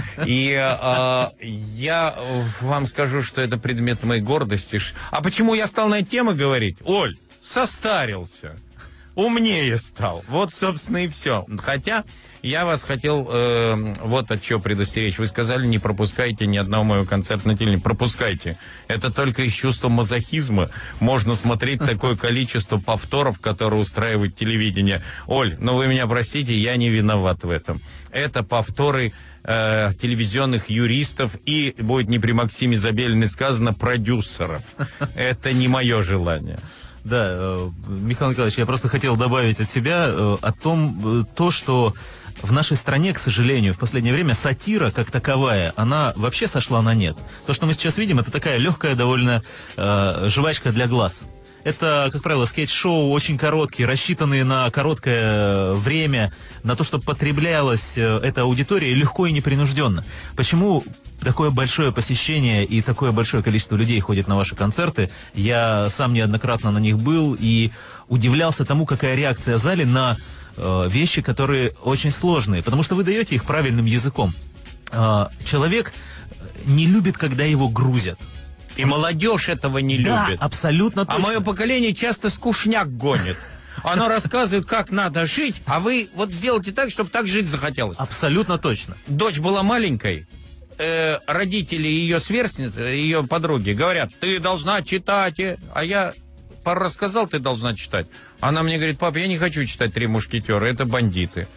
я вам скажу, что это предмет моей гордости. А почему я стал на эти темы говорить? Оль, состарился, умнее стал. Вот, собственно, и все. Хотя я вас хотел вот от чего предостеречь. Вы сказали, не пропускайте ни одного моего концерта на телевидении. Пропускайте. Это только из чувства мазохизма можно смотреть такое количество повторов, которые устраивает телевидение. Оль, ну вы меня простите, я не виноват в этом. Это повторы телевизионных юристов и, будет не при Максиме Забелине сказано, продюсеров. Это не мое желание. Да, Михаил Николаевич, я просто хотел добавить от себя о том, что в нашей стране, к сожалению, в последнее время сатира как таковая, она вообще сошла на нет. То, что мы сейчас видим, это такая легкая довольно жвачка для глаз. Это, как правило, скетч-шоу очень короткие, рассчитанные на короткое время, на то, чтобы потреблялась эта аудитория легко и непринужденно. Почему такое большое посещение и такое большое количество людей ходит на ваши концерты? Я сам неоднократно на них был и удивлялся тому, какая реакция в зале на вещи, которые очень сложные, потому что вы даете их правильным языком. Человек не любит, когда его грузят. И молодежь этого не любит. Да, абсолютно точно. А мое поколение часто скучняк гонит. Оно рассказывает, как надо жить, а вы вот сделайте так, чтобы так жить захотелось. Абсолютно точно. Дочь была маленькой, родители ее сверстницы, ее подруги говорят, ты должна читать. А я пару раз сказал, ты должна читать. Она мне говорит, пап, я не хочу читать «Три мушкетера», это бандиты.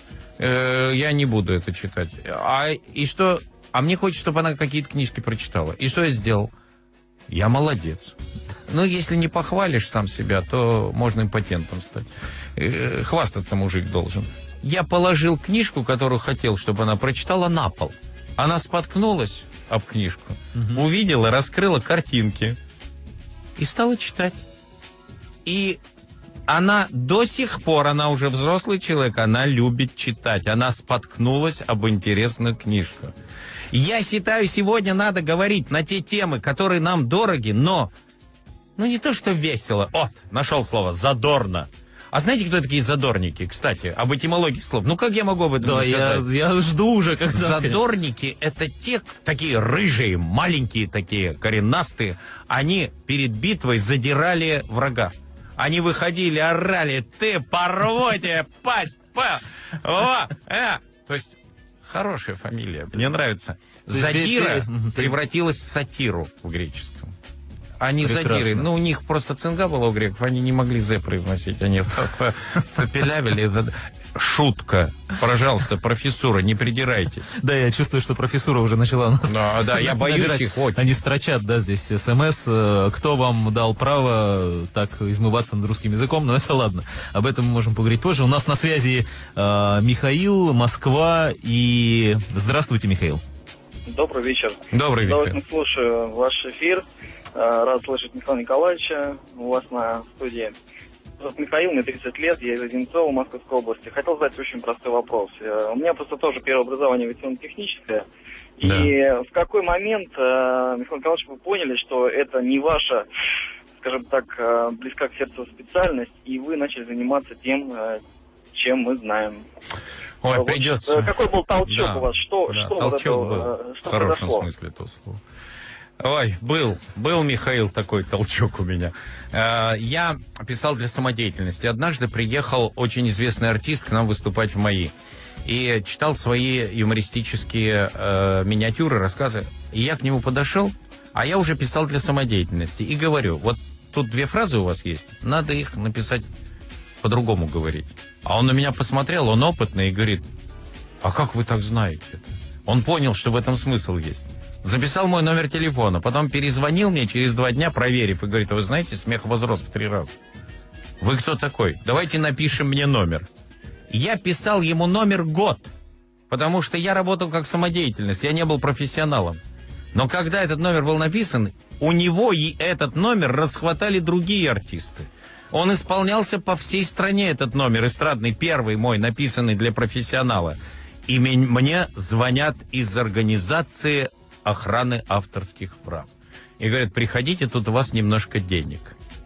Я не буду это читать. А мне хочется, чтобы она какие-то книжки прочитала. И что я сделал? Я молодец. Ну, если не похвалишь сам себя, то можно импотентом стать. Хвастаться мужик должен. Я положил книжку, которую хотел, чтобы она прочитала, на пол. Она споткнулась об книжку, увидела, раскрыла картинки и стала читать. И Она до сих пор, она уже взрослый человек, она любит читать. Она споткнулась об интересную книжку. Я считаю, сегодня надо говорить на те темы, которые нам дороги, но не то, что весело. Нашел слово, задорно. А знаете, кто такие задорники, кстати, об этимологии слов? Как я могу об этом сказать? Я жду уже, когда... Задорники — это те, такие рыжие, маленькие такие, коренастые. Они перед битвой задирали врага. Они выходили, орали: ты порвете, пасть, То есть, хорошая фамилия, мне нравится. Задира превратилась в сатиру в греческом. Они задиры. У них просто цинга была у греков, они не могли «з» произносить. Они попелявили. Шутка. Пожалуйста, профессура, не придирайтесь. Да, я чувствую, что профессура уже начала нас... Да, я боюсь их очень. Они строчат, здесь СМС. Кто вам дал право так измываться над русским языком? Но это ладно. Об этом мы можем поговорить позже. У нас на связи Михаил, Москва. И здравствуйте, Михаил. Добрый вечер. Добрый вечер. Очень слушаю ваш эфир. Рад слышать Михаила Николаевича у вас на студии. Михаил, мне 30 лет, я из Одинцова, Московской области. Хотел задать очень простой вопрос. У меня просто тоже первое образование авиационно-техническое. Да. И в какой момент, Михаил Николаевич, вы поняли, что это не ваша, скажем так, близка к сердцу специальность, и вы начали заниматься тем, чем мы знаем? Ой, придется. Какой был толчок у вас? Что толчок был, в хорошем смысле этого слова. Ой, был, Михаил, такой толчок у меня. Я писал для самодеятельности. Однажды приехал очень известный артист к нам выступать в МАИ. И читал свои юмористические миниатюры, рассказы. И я к нему подошел, а я уже писал для самодеятельности. И говорю: вот тут 2 фразы у вас есть, надо их написать по-другому говорить. А он на меня посмотрел, он опытный, и говорит: а как вы так знаете это? Он понял, что в этом смысл есть. Записал мой номер телефона, потом перезвонил мне через 2 дня, проверив, и говорит: вы знаете, смех возрос в 3 раза. Вы кто такой? Давайте напишем мне номер. Я писал ему номер год, потому что я работал как самодеятельность, я не был профессионалом. Но когда этот номер был написан, у него и этот номер расхватали другие артисты. Он исполнялся по всей стране, этот номер, эстрадный, первый мой, написанный для профессионала. И мне звонят из организации охраны авторских прав. И говорят: приходите, тут у вас немножко денег.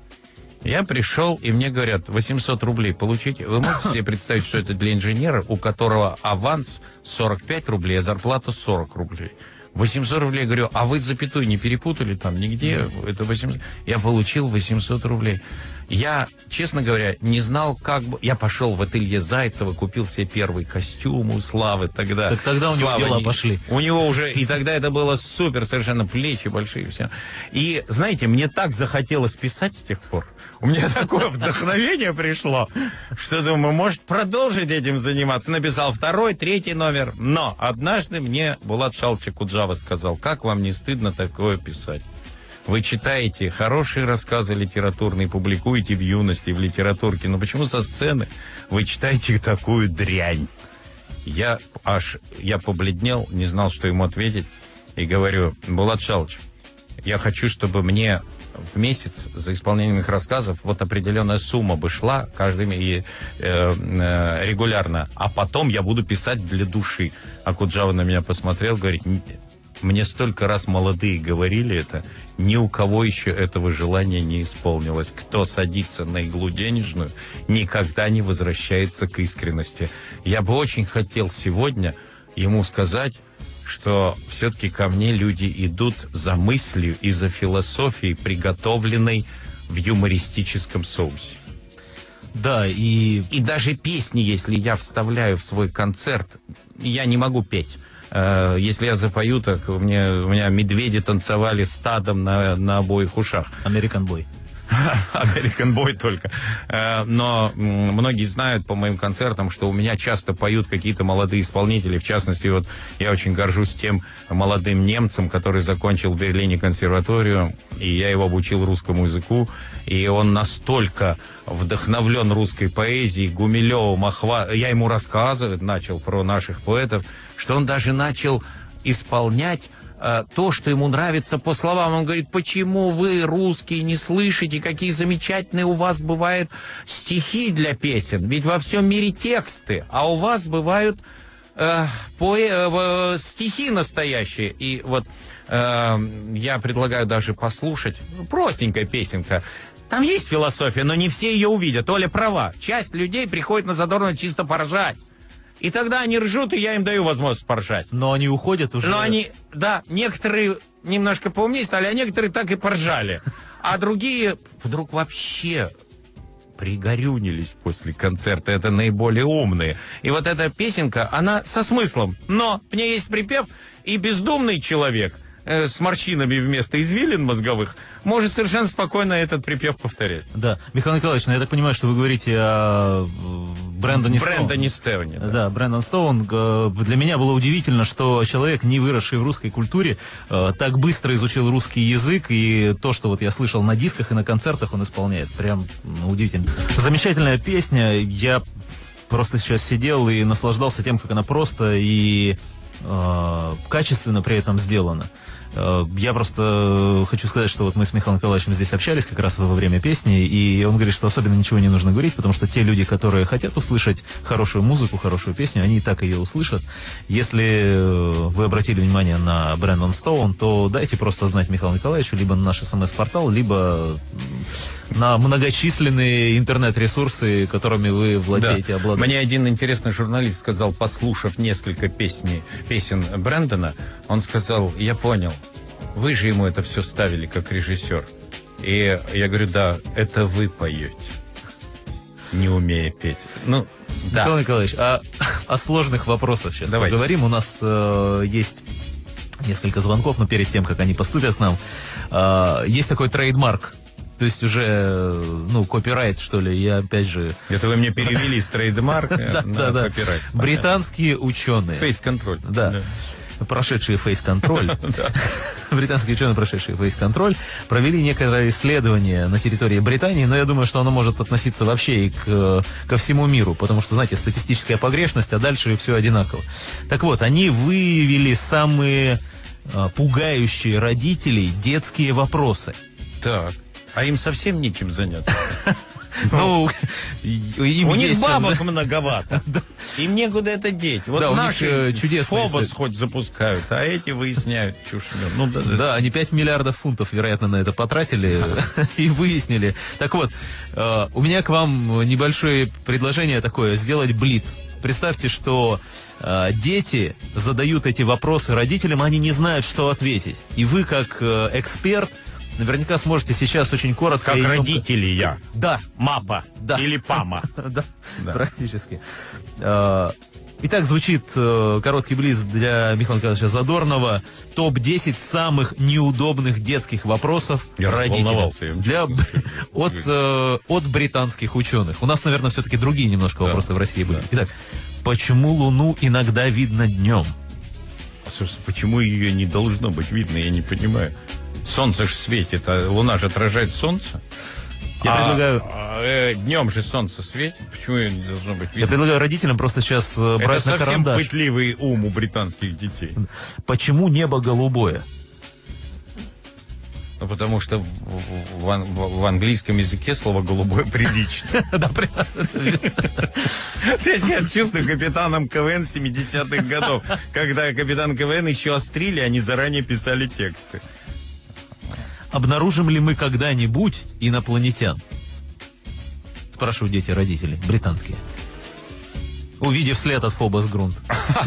Я пришел, и мне говорят: 800 рублей получите. Вы можете себе представить, что это для инженера, у которого аванс 45 рублей, а зарплата 40 рублей? 800 рублей. Говорю: а вы запятую не перепутали там нигде? Это 800. Я получил 800 рублей. Я, честно говоря, не знал, как бы... Я пошел в ателье Зайцева, купил себе первый костюм у Славы тогда. Так тогда у него дела пошли. У него уже... И тогда это было супер, совершенно плечи большие, все. И, знаете, мне так захотелось писать с тех пор. У меня такое вдохновение пришло, что думаю, может продолжить этим заниматься. Написал 2-й, 3-й номер. Но однажды мне Булат Шалович Акуджава сказал: как вам не стыдно такое писать? Вы читаете хорошие рассказы литературные, публикуете в юности, в литературке, но почему со сцены вы читаете такую дрянь? Я побледнел, не знал, что ему ответить, и говорю: Булат Шалович, я хочу, чтобы мне в месяц за исполнение моих рассказов вот определенная сумма бы шла регулярно, а потом я буду писать для души. Акуджава на меня посмотрел, говорит: мне столько раз молодые говорили это, ни у кого еще этого желания не исполнилось. Кто садится на иглу денежную, никогда не возвращается к искренности. Я бы очень хотел сегодня ему сказать, что все-таки ко мне люди идут за мыслью и за философией, приготовленной в юмористическом соусе. Да, и даже песни, если я вставляю в свой концерт, я не могу петь. Если я запою, так у меня медведи танцевали стадом на обоих ушах. American Boy. American Boy только. Но многие знают по моим концертам, что у меня часто поют какие-то молодые исполнители. В частности, вот я очень горжусь тем молодым немцем, который закончил в Берлине консерваторию, и я его обучил русскому языку. И он настолько вдохновлен русской поэзией, Гумилевым, я ему рассказывать начал про наших поэтов, что он даже начал исполнять то, что ему нравится по словам. Он говорит, почему вы, русские, не слышите, какие замечательные у вас бывают стихи для песен? Ведь во всем мире тексты, а у вас бывают стихи настоящие. И вот я предлагаю даже послушать. Простенькая песенка. Там есть философия, но не все ее увидят. Оля права. Часть людей приходит на Задорнова чисто поржать. И тогда они ржут, и я им даю возможность поржать. Но они уходят уже. Но они, да, некоторые немножко поумнее стали, а некоторые так и поржали. А другие вдруг вообще пригорюнились после концерта. Это наиболее умные. И вот эта песенка, она со смыслом. Но в ней есть припев, и бездумный человек с морщинами вместо извилин мозговых может совершенно спокойно этот припев повторять. Да. Михаил Николаевич, ну, я так понимаю, что вы говорите о Брэндоне Стоуне. Да, Брэндон Стоун. Для меня было удивительно, что человек, не выросший в русской культуре, так быстро изучил русский язык, и то, что вот я слышал на дисках и на концертах, он исполняет. Прям удивительно. Замечательная песня. Я просто сейчас сидел и наслаждался тем, как она просто и качественно при этом сделана. Я просто хочу сказать, что вот мы с Михаилом Николаевичем здесь общались как раз во время песни, и он говорит, что особенно ничего не нужно говорить, потому что те люди, которые хотят услышать хорошую музыку, хорошую песню, они и так ее услышат. Если вы обратили внимание на Брэндон Стоун, то дайте просто знать Михаилу Николаевичу либо на наш СМС-портал, либо на многочисленные интернет-ресурсы, которыми вы владеете, обладаете. Мне один интересный журналист сказал, послушав несколько песен Брэндона, он сказал, я понял, вы же ему это все ставили как режиссер. И я говорю, да, это вы поете, не умея петь. Ну, да. Михаил Николаевич, о сложных вопросах сейчас поговорим. У нас есть несколько звонков, но перед тем, как они поступят к нам, есть такой трейдмарк. То есть уже, копирайт, что ли, я опять же... Это вы мне перевели с трейдмарка на копирайт. Британские ученые. Фейс-контроль. Да. Прошедшие фейс-контроль. Британские ученые, прошедшие фейс-контроль, провели некоторое исследование на территории Британии, но я думаю, что оно может относиться вообще и ко всему миру, потому что, знаете, статистическая погрешность, а дальше все одинаково. Так вот, они выявили самые пугающие родителей детские вопросы. Так. А им совсем нечем заняться. У них бабок многовато. Им некуда это деть. Вот наши Фобос хоть запускают, а эти выясняют чушню. Да, они 5 миллиардов фунтов, вероятно, на это потратили и выяснили. Так вот, у меня к вам небольшое предложение такое, сделать блиц. Представьте, что дети задают эти вопросы родителям, они не знают, что ответить. И вы, как эксперт, наверняка сможете сейчас очень коротко... Как родители я. Да. Мапа. Да. Или пама. Да, практически. Итак, звучит короткий блиц для Михаила Николаевича Задорнова. Топ-10 самых неудобных детских вопросов родителям. От британских ученых. У нас, наверное, все-таки другие немножко вопросы в России были. Итак, почему Луну иногда видно днем? А, собственно, почему ее не должно быть видно, я не понимаю. Солнце же светит, а Луна же отражает солнце. Я предлагаю... днем же солнце светит, почему ее не должно быть видно? Я предлагаю родителям просто сейчас брать на карандаш. Это совсем пытливый ум у британских детей. Почему небо голубое? Ну, потому что в английском языке слово «голубое» прилично. Я чувствую капитаном КВН 70-х годов, когда капитан КВН еще острили, они заранее писали тексты. Обнаружим ли мы когда-нибудь инопланетян? Спрашивают дети родителей, британские. Увидев след от Фобос Грунт.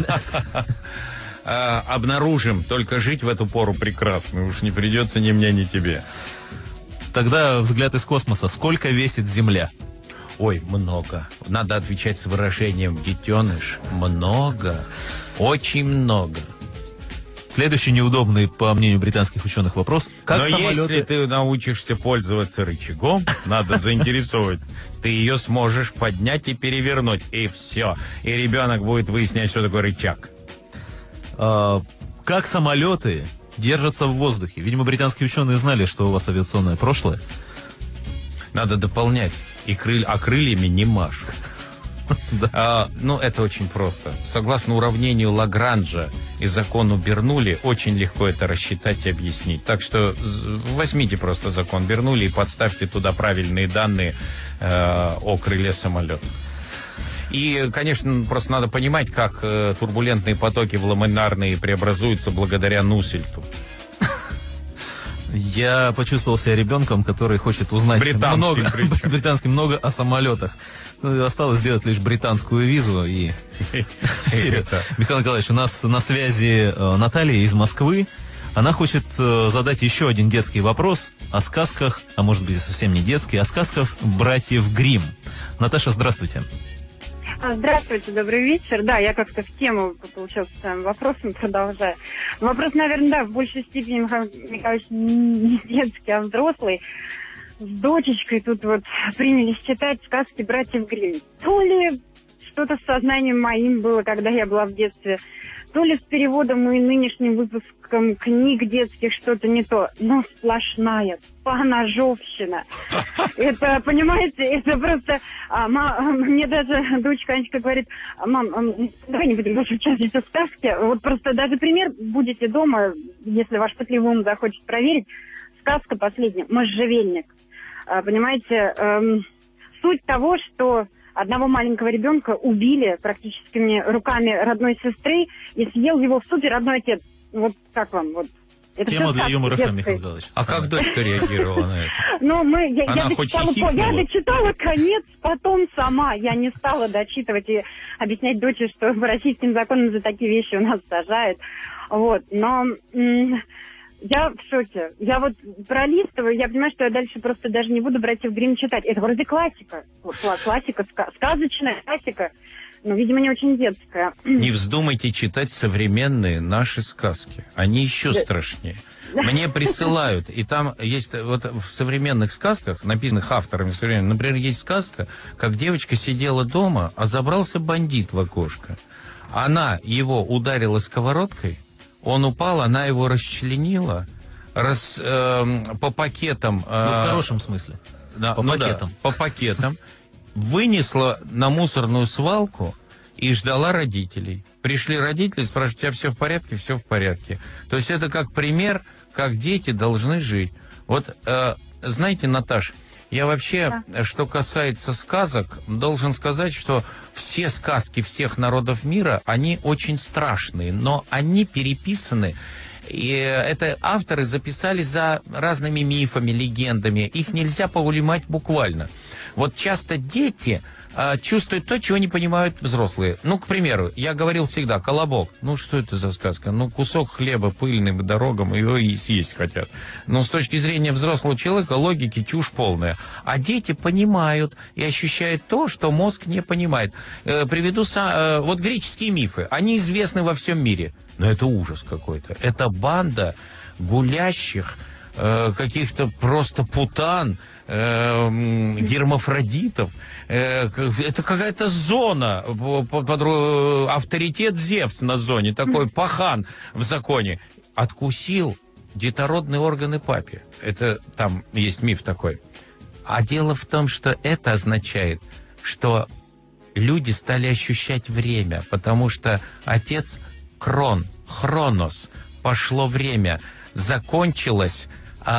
Обнаружим, только жить в эту пору прекрасно. Уж не придется ни мне, ни тебе. Тогда взгляд из космоса. Сколько весит Земля? Ой, много. Надо отвечать с выражением «детеныш». Много. Очень много. Следующий неудобный, по мнению британских ученых, вопрос. Как Но самолеты... если ты научишься пользоваться рычагом, надо заинтересовать, ты ее сможешь поднять и перевернуть, и все. И ребенок будет выяснять, что такое рычаг. Как самолеты держатся в воздухе? Видимо, британские ученые знали, что у вас авиационное прошлое. Надо дополнять. А крыльями не машут. Это очень просто. Согласно уравнению Лагранжа, и закон Бернулли, очень легко это рассчитать и объяснить. Так что возьмите просто закон Бернулли и подставьте туда правильные данные о крыле самолета. И, конечно, просто надо понимать, как турбулентные потоки в ламинарные преобразуются благодаря Нусельту. Я почувствовал себя ребенком, который хочет узнать британским много о самолетах. Осталось сделать лишь британскую визу. И Михаил Николаевич, у нас на связи Наталья из Москвы. Она хочет задать еще один детский вопрос о сказках, а может быть совсем не детский, о сказках братьев Гримм. Наташа, здравствуйте. Здравствуйте, добрый вечер. Да, я как-то в тему получилась с своим вопросом, продолжаю. Вопрос, наверное, да, в большей степени, Михаил Николаевич, не детский, а взрослый. С дочечкой тут вот принялись читать сказки братьев Гримм. То ли что-то с сознанием моим было, когда я была в детстве, то ли с переводом и нынешним выпуском книг детских что-то не то, но сплошная поножовщина. Это, понимаете, это просто... мне даже дочка Анечка говорит: мам, давай не будем больше читать эти сказки. Вот просто даже пример, будете дома, если ваш пытливый ум захочет проверить, сказка последняя «Можжевельник». Понимаете, суть того, что одного маленького ребенка убили практически руками родной сестры и съел его в супе родной отец. Вот как вам? Вот. Это тема для Юмор ФМ, Михаил Николаевич. А как дочка реагировала на это? Ну, я дочитала конец, потом сама. Я не стала дочитывать и объяснять дочери, что по российским законам за такие вещи у нас сажают. Вот. Но я в шоке. Я вот пролистываю, я понимаю, что я дальше просто даже не буду «Братьев Гримм» читать. Это вроде классика. Классика, сказочная классика. Но, видимо, не очень детская. Не вздумайте читать современные наши сказки. Они еще страшнее. Мне присылают, и там есть вот в современных сказках, написанных авторами современных, например, есть сказка, как девочка сидела дома, а забрался бандит в окошко. Она его ударила сковородкой, он упал, она его расчленила, по пакетам... в хорошем смысле. Да, пакетам. По пакетам. Вынесла на мусорную свалку и ждала родителей. Пришли родители, спрашивают: у тебя все в порядке? Все в порядке. То есть это как пример, как дети должны жить. Вот, знаете, Наташ, я вообще, что касается сказок, должен сказать, что все сказки всех народов мира, они очень страшные, но они переписаны. И это авторы записали за разными мифами, легендами. Их нельзя понимать буквально. Вот часто дети чувствуют то, чего не понимают взрослые. Ну, к примеру, я говорил всегда: «Колобок». Ну, что это за сказка? Ну, кусок хлеба пыльный по дорогам, его и съесть хотят. Но с точки зрения взрослого человека логики чушь полная. А дети понимают и ощущают то, что мозг не понимает. Приведу вот греческие мифы. Они известны во всем мире. Но это ужас какой-то. Это банда гулящих, каких-то просто путан, гермафродитов. Это какая-то зона, авторитет Зевс на зоне, такой пахан в законе. Откусил детородные органы папе. Это там есть миф такой. А дело в том, что это означает, что люди стали ощущать время, потому что отец Хронос, пошло время, закончилось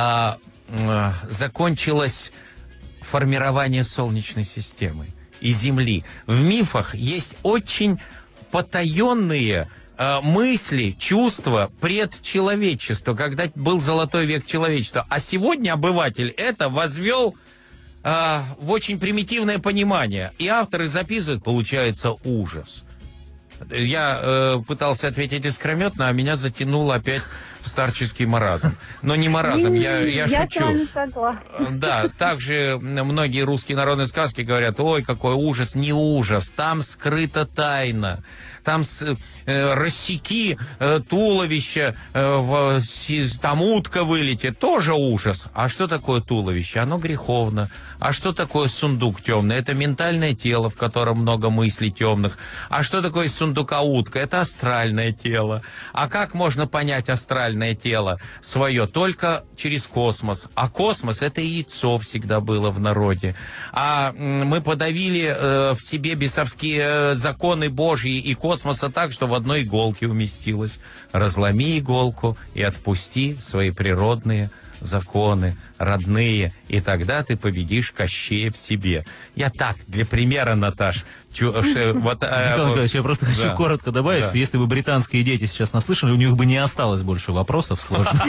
формирование Солнечной системы и Земли. В мифах есть очень потаенные мысли, чувства предчеловечества, когда был золотой век человечества. А сегодня обыватель это возвел в очень примитивное понимание. И авторы записывают, получается ужас. Я пытался ответить искрометно, а меня затянуло опять в старческий маразм. Но не маразм, я шучу. Да, также многие русские народные сказки говорят: ой, какой ужас. Не ужас, там скрыта тайна. Там рассеки туловище, там утка вылетит, тоже ужас. А что такое туловище? Оно греховно. А что такое сундук темный? Это ментальное тело, в котором много мыслей темных. А что такое из сундука утка? Это астральное тело. А как можно понять астральное? материальное тело свое только через космос. А космос — это яйцо всегда было в народе. А мы подавили в себе бесовские законы Божьи и космоса так, что в одной иголке уместилось. Разломи иголку и отпусти свои природные законы, родные, и тогда ты победишь Кощея в себе. Я так, для примера, Наташ. Николай Николаевич, я просто хочу коротко добавить, что если бы британские дети сейчас нас слышали, у них бы не осталось больше вопросов сложных.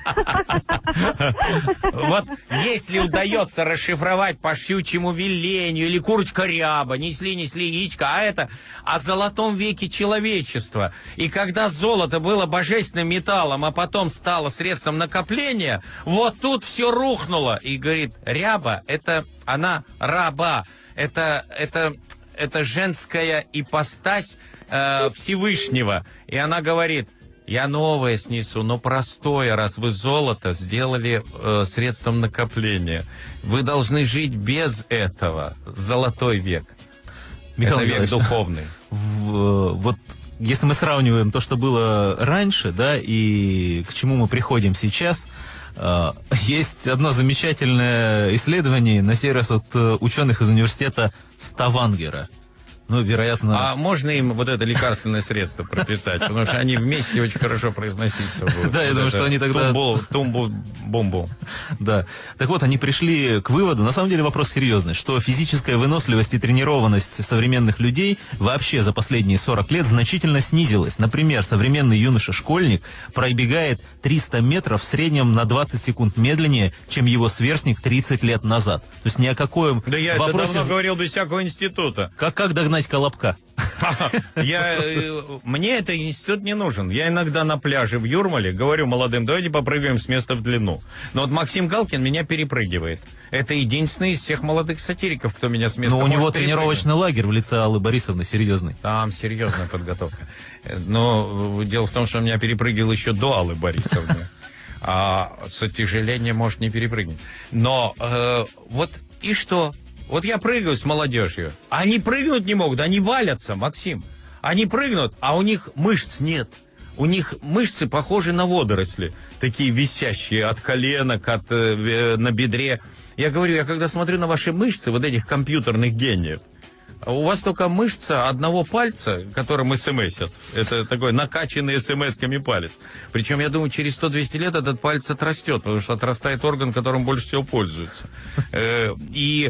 Вот если удается расшифровать по щучьему велению, или курочка ряба, несли яичко, а это о золотом веке человечества. И когда золото было божественным металлом, а потом стало средством накопления, вот тут все рухнуло. И говорит, ряба, это она раба, это женская ипостась Всевышнего. И она говорит, я новое снесу, но простое, раз вы золото сделали средством накопления. Вы должны жить без этого. Золотой век. Михаил это век духовный. Вот если мы сравниваем то, что было раньше, да, и к чему мы приходим сейчас, есть одно замечательное исследование, на сей раз от ученых из университета Ставангера. Ну, вероятно... А можно им вот это лекарственное средство прописать? Потому что они вместе очень хорошо произноситься будут. Да, я думаю, что они тогда... Тумбу-бомбу. Да. Так вот, они пришли к выводу, на самом деле вопрос серьезный, что физическая выносливость и тренированность современных людей вообще за последние 40 лет значительно снизилась. Например, современный юноша-школьник пробегает 300 метров в среднем на 20 секунд медленнее, чем его сверстник 30 лет назад. То есть ни о каком Да я вопросе... это давно говорил без всякого института. Как догнать Колобка? Мне этот институт не нужен. Я иногда на пляже в Юрмале говорю молодым, давайте попрыгаем с места в длину. Но вот Максим Галкин меня перепрыгивает. Это единственный из всех молодых сатириков, кто меня с места может. Но у него перепрыгивать. Тренировочный лагерь в лице Аллы Борисовны серьезный. Там серьезная подготовка. Но дело в том, что он меня перепрыгивал еще до Аллы Борисовны. А с оттяжелением может не перепрыгнуть. Но вот и что? Вот я прыгаю с молодежью. Они прыгнуть не могут, они валятся, Максим. Они прыгнут, а у них мышц нет. У них мышцы похожи на водоросли. Такие висящие от коленок, на бедре. Я говорю, я когда смотрю на ваши мышцы, вот этих компьютерных гениев, у вас только мышца одного пальца, которым смс-ят. Это такой накачанный смс-ками палец. Причем, я думаю, через 100-200 лет этот палец отрастет, потому что отрастает орган, которым больше всего пользуются. И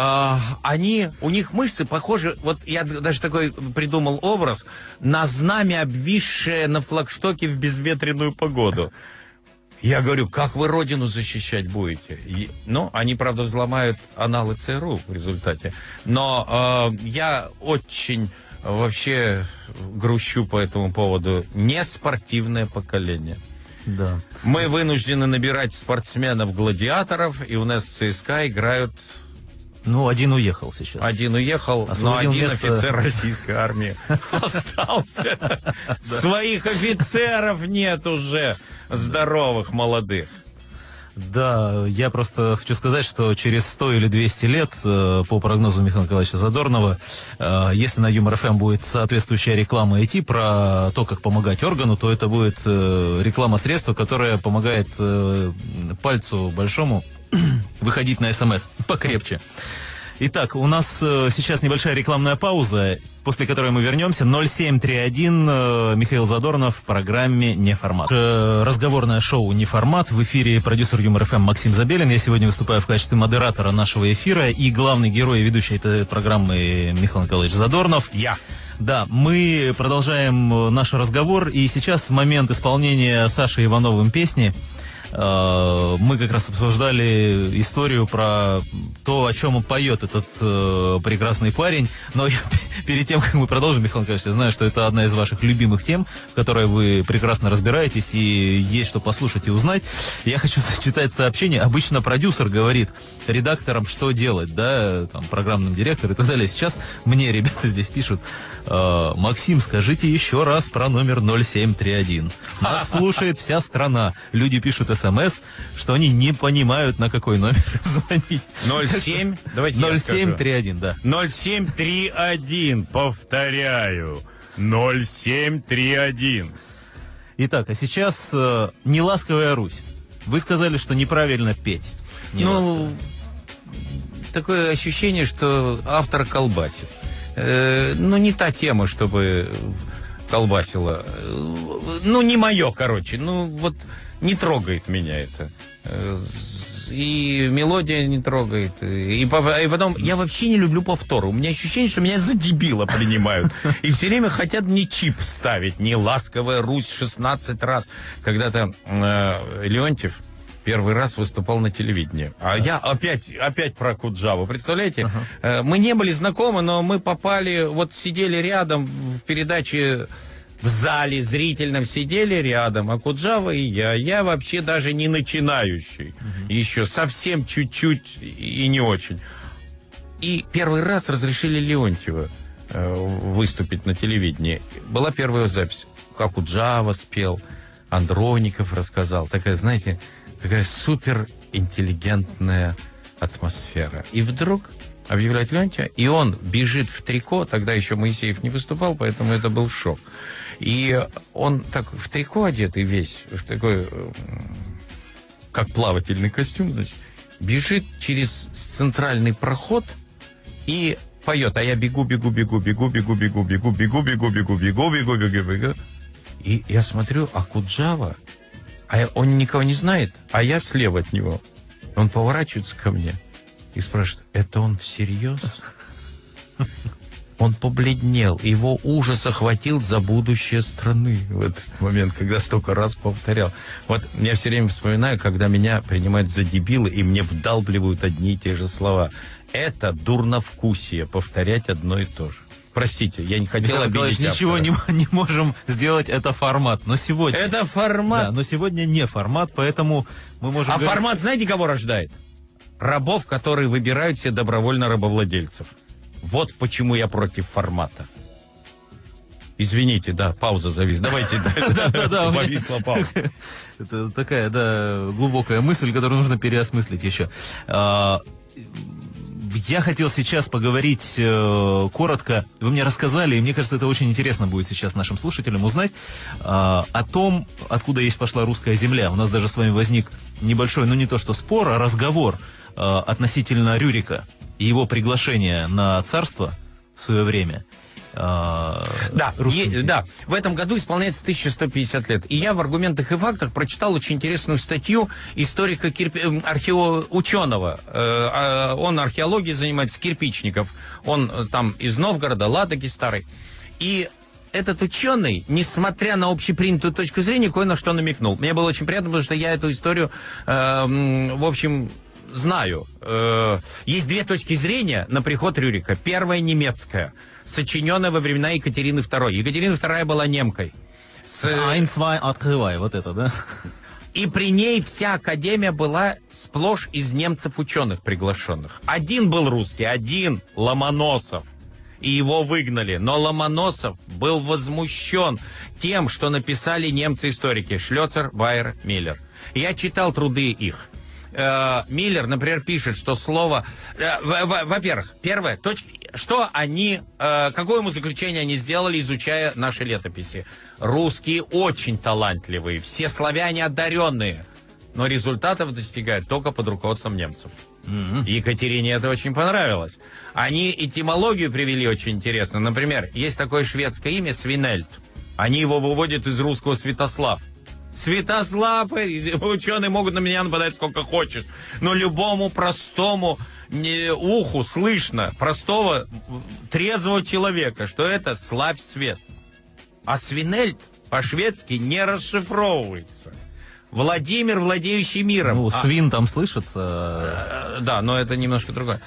у них мышцы похожи, вот я даже такой придумал образ, на знамя, обвисшее на флагштоке в безветренную погоду. Я говорю, как вы родину защищать будете? Ну, они, правда, взломают аналы ЦРУ в результате. Но я очень вообще грущу по этому поводу. Не спортивное поколение. Да. Мы вынуждены набирать спортсменов-гладиаторов, и у нас в ЦСКА играют... Ну, один уехал сейчас. Один уехал, но один офицер российской армии остался. Своих офицеров нет уже, здоровых, молодых. Да, я просто хочу сказать, что через 100 или 200 лет, по прогнозу Михаила Николаевича Задорнова, если на Юмор ФМ будет соответствующая реклама идти про то, как помогать органу, то это будет реклама средства, которое помогает пальцу большому выходить на СМС покрепче. Итак, у нас сейчас небольшая рекламная пауза, после которой мы вернемся. 0731, Михаил Задорнов в программе «Неформат». Разговорное шоу «Неформат». В эфире продюсер Юмор ФМ Максим Забелин. Я сегодня выступаю в качестве модератора нашего эфира. И главный герой и ведущий этой программы Михаил Николаевич Задорнов. Я. Да, мы продолжаем наш разговор. И сейчас момент исполнения Сашей Ивановым песни. Мы как раз обсуждали историю про то, о чем он поет, этот прекрасный парень. Но перед тем, как мы продолжим, Михаил Николаевич, я знаю, что это одна из ваших любимых тем, в которой вы прекрасно разбираетесь и есть что послушать и узнать. Я хочу зачитать сообщение. Обычно продюсер говорит редакторам, что делать, да, там, программным директорам и так далее. Сейчас мне ребята здесь пишут: Максим, скажите еще раз про номер 0731. Нас слушает вся страна. Люди пишут СМС, что они не понимают, на какой номер звонить. 07? Давайте 0731, да. 0731, повторяю. 0731. Итак, а сейчас «Неласковая Русь». Вы сказали, что неправильно петь. Ну, такое ощущение, что автор колбасит. Ну, не та тема, чтобы колбасила. Ну, не мое, короче. Ну, вот не трогает меня это. И мелодия не трогает. И потом, я вообще не люблю повторы. У меня ощущение, что меня за дебила принимают. И все время хотят мне чип вставить. «Неласковая Русь» 16 раз. Когда-то Леонтьев первый раз выступал на телевидении. А я опять про Акуджаву. Представляете? Мы не были знакомы, но мы попали, вот сидели рядом в передаче, в зале зрительном сидели рядом, Акуджава и я. Я вообще даже не начинающий. Еще совсем чуть-чуть и не очень. И первый раз разрешили Леонтьеву выступить на телевидении. Была первая запись. Акуджава спел, Андроников рассказал. Такая, знаете, такая суперинтеллигентная атмосфера. И вдруг объявляет Леонтьева, и он бежит в трико. Тогда еще Моисеев не выступал, поэтому это был шок. И он так в трико одетый весь, в такой, как плавательный костюм, значит, бежит через центральный проход и поет. А я бегу. И я смотрю, Акуджава, а он никого не знает, а я слева от него. Он поворачивается ко мне и спрашивает, это он всерьез? Он побледнел, его ужас охватил за будущее страны в этот момент, когда столько раз повторял. Вот я все время вспоминаю, когда меня принимают за дебила, и мне вдалбливают одни и те же слова. Это дурновкусие, повторять одно и то же. Простите, я не хотел обидеть автора. Ничего не можем сделать, это формат. Но сегодня... Это формат? Да, но сегодня не формат, поэтому мы можем... А формат знаете, кого рождает? Рабов, которые выбирают себе добровольно рабовладельцев. Вот почему я против формата. Извините, да, пауза зависла. Давайте, повисла пауза. Это такая, да, глубокая мысль, которую нужно переосмыслить еще. Я хотел сейчас поговорить коротко. Вы мне рассказали, и мне кажется, это очень интересно будет сейчас нашим слушателям узнать о том, откуда есть пошла русская земля. У нас даже с вами возник небольшой, ну не то что спор, а разговор относительно Рюрика и его приглашения на царство в свое время. Да, в этом году исполняется 1150 лет. И я в «Аргументах и фактах» прочитал очень интересную статью историка, ученого. Он археологией занимается, Кирпичников. Он там из Новгорода, Ладоги старый. И этот ученый, несмотря на общепринятую точку зрения, кое на что намекнул. Мне было очень приятно, потому что я эту историю, в общем, знаю. Есть две точки зрения на приход Рюрика. Первая немецкая, сочиненная во времена Екатерины II. Екатерина II была немкой. Ein-zwei, открывай, вот это, да? И при ней вся академия была сплошь из немцев-ученых приглашенных. Один был русский, один Ломоносов. И его выгнали. Но Ломоносов был возмущен тем, что написали немцы-историки Шлёцер, Байер, Миллер. Я читал труды их. Миллер, например, пишет, что слово... Во-первых, первое, что они... Какое заключение они сделали, изучая наши летописи? Русские очень талантливые, все славяне одаренные, но результатов достигают только под руководством немцев. Екатерине это очень понравилось. Они этимологию привели очень интересно. Например, есть такое шведское имя Свинельд. Они его выводят из русского Святослав. Святослав, ученые могут на меня нападать сколько хочешь, но любому простому уху слышно, простого трезвого человека, что это славь свет. А Свинельд по-шведски не расшифровывается. Владимир, владеющий миром. Ну, свин там слышится. Да, но это немножко другое.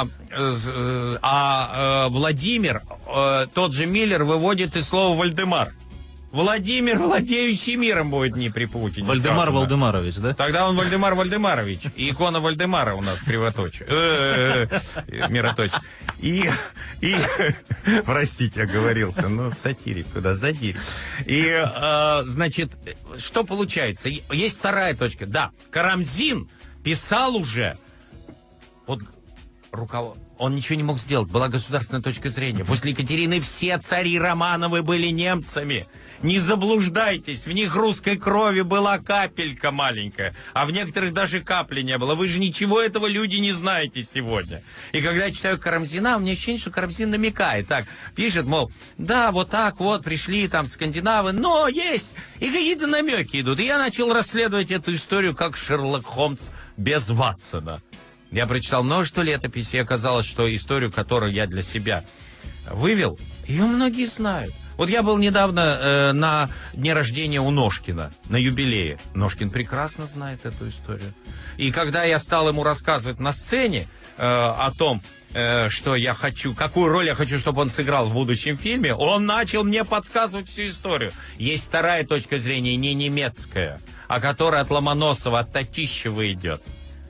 Владимир, тот же Миллер, выводит из слова Вальдемар. Владимир, владеющий миром, будет не при Путине. Вальдемар сказано. Вальдемарович, да? Тогда он Вальдемар Вальдемарович. И икона Вальдемара у нас кривоточие. Мироточие. И простите, оговорился, но сатирик, куда задирик. И, значит, что получается? Есть вторая точка. Да, Карамзин писал уже под руководством. Он ничего не мог сделать, была государственная точка зрения. После Екатерины все цари Романовы были немцами. Не заблуждайтесь, в них русской крови была капелька маленькая, а в некоторых даже капли не было. Вы же ничего этого, люди, не знаете сегодня. И когда я читаю Карамзина, у меня ощущение, что Карамзин намекает. Так, пишет, мол, да, вот так вот, пришли там скандинавы, но есть, и какие-то намеки идут. И я начал расследовать эту историю, как Шерлок Холмс без Ватсона. Я прочитал множество летописей, и оказалось, что историю, которую я для себя вывел, ее многие знают. Вот я был недавно на дне рождения у Ножкина, на юбилее. Ножкин прекрасно знает эту историю. И когда я стал ему рассказывать на сцене о том, что я хочу, какую роль я хочу, чтобы он сыграл в будущем фильме, он начал мне подсказывать всю историю. Есть вторая точка зрения, не немецкая, а которая от Ломоносова, от Татищева идет.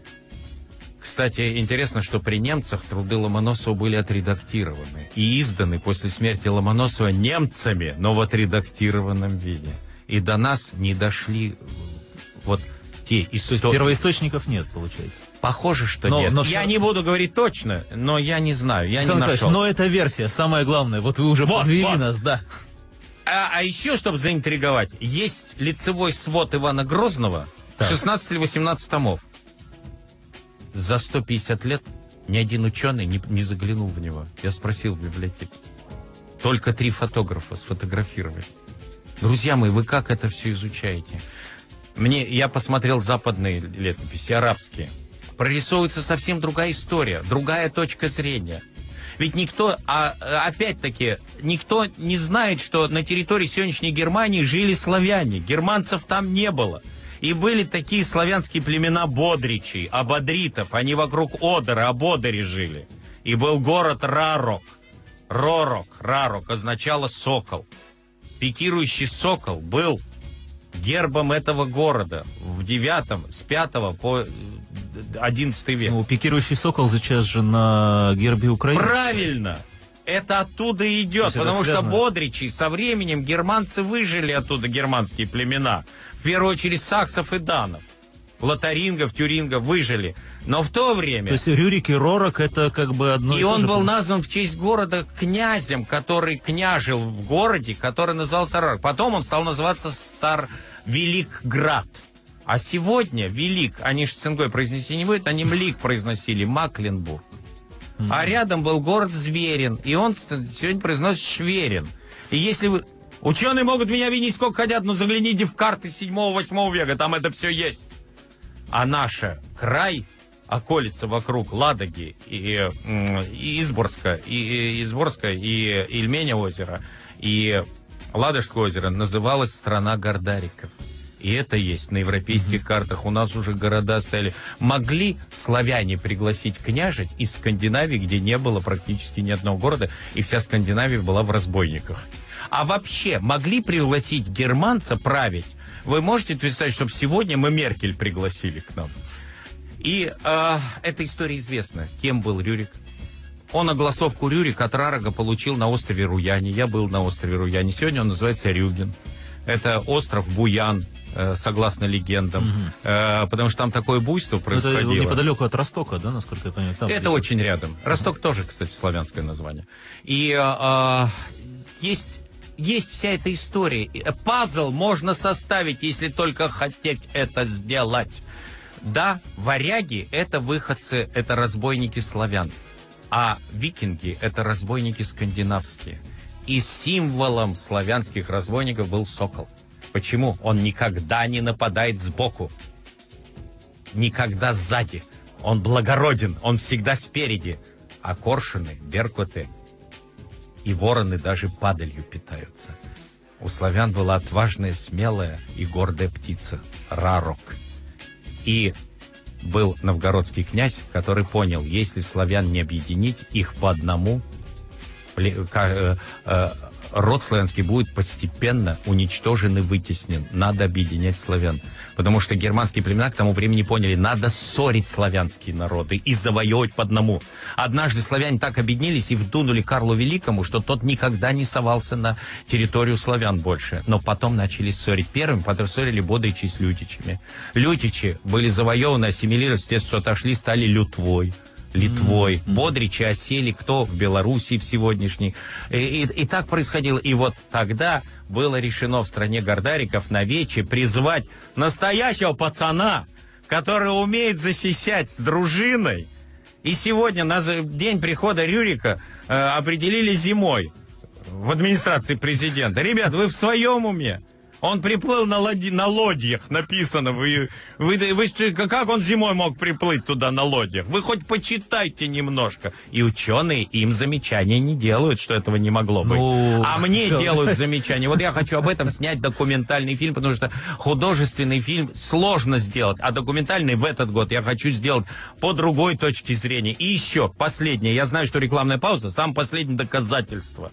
Кстати, интересно, что при немцах труды Ломоносова были отредактированы и изданы после смерти Ломоносова немцами, но в отредактированном виде. И до нас не дошли вот те истории. То есть первоисточников нет, получается? Похоже, что нет. Я не буду говорить точно, но я не знаю, я не нашел. Но это версия, самое главное. Вот вы уже подвели нас, да. А еще, чтобы заинтриговать, есть лицевой свод Ивана Грозного, 16 или 18 томов. За 150 лет ни один ученый не заглянул в него. Я спросил в библиотеке. Только 3 фотографа сфотографировали. Друзья мои, вы как это все изучаете? Я посмотрел западные летописи, арабские. Прорисовывается совсем другая история, другая точка зрения. Ведь опять-таки, никто не знает, что на территории сегодняшней Германии жили славяне. Германцев там не было. И были такие славянские племена бодричей, абодритов. Они вокруг Одера, Абодере жили. И был город Рарок. Рарок означало сокол. Пикирующий сокол был гербом этого города в 9, с 5 по 11 век. Ну, пикирующий сокол сейчас же на гербе Украины. Правильно! Это оттуда идет, потому что бодричи со временем германцы выжили оттуда, германские племена. В первую очередь саксов и данов. Лотарингов, тюрингов выжили. Но в то время... То есть Рюрик и Ророк это как бы одно и то же. И он был назван в честь города князем, который княжил в городе, который назывался Ророк. Потом он стал называться Великград. А сегодня Велик, они же цингой произнести не будут, они Млик произносили, Макленбург. А рядом был город Зверин, и он сегодня произносит Шверин. И если вы... Ученые могут меня винить сколько хотят, но загляните в карты 7-8 века, там это все есть. А наш край, околица вокруг Ладоги, и Изборска, и Ильменя озеро, и Ладожское озеро называлась страна Гордариков. И это есть на европейских картах. У нас уже города стояли. Могли славяне пригласить княжить из Скандинавии, где не было практически ни одного города, и вся Скандинавия была в разбойниках. А вообще, могли пригласить германца править? Вы можете представить, чтобы сегодня мы Меркель пригласили к нам? И эта история известна. Кем был Рюрик? Он огласовку Рюрик от Рарога получил на острове Руяне. Я был на острове Руяне. Сегодня он называется Рюген. Это остров Буян, согласно легендам. Потому что там такое буйство происходило. Это неподалеку от Ростока, да, насколько я понимаю? Там это очень рядом. Росток тоже, кстати, славянское название. И есть вся эта история. Пазл можно составить, если только хотеть это сделать. Да, варяги — это выходцы, это разбойники славян. А викинги — это разбойники скандинавские. И символом славянских разбойников был сокол. Почему? Он никогда не нападает сбоку. Никогда сзади. Он благороден, он всегда спереди. А коршуны, беркуты и вороны даже падалью питаются. У славян была отважная, смелая и гордая птица — Рарок. И был новгородский князь, который понял, если славян не объединить, их по одному, род славянский будет постепенно уничтожен и вытеснен. Надо объединять славян. Потому что германские племена к тому времени поняли, надо ссорить славянские народы и завоевывать по одному. Однажды славяне так объединились и вдунули Карлу Великому, что тот никогда не совался на территорию славян больше. Но потом начали ссорить. Первым ссорили бодричи с лютичами. Лютичи были завоеваны, ассимилировались, те, что отошли, стали Лютвой. Литвой. Бодричи осели, кто в Белоруссии в сегодняшней. И так происходило. И вот тогда было решено в стране Гордариков на вече призвать настоящего пацана, который умеет защищать с дружиной. И сегодня, на день прихода Рюрика, определили зимой в администрации президента. Ребят, вы в своем уме? Он приплыл на лодьях, написано. Как он зимой мог приплыть туда на лодьях? Вы хоть почитайте немножко. И ученые им замечания не делают, что этого не могло быть. А мне делают замечания. Вот я хочу об этом снять документальный фильм, потому что художественный фильм сложно сделать, а документальный в этот год я хочу сделать по другой точке зрения. И еще последнее. Я знаю, что рекламная пауза — самое последнее доказательство.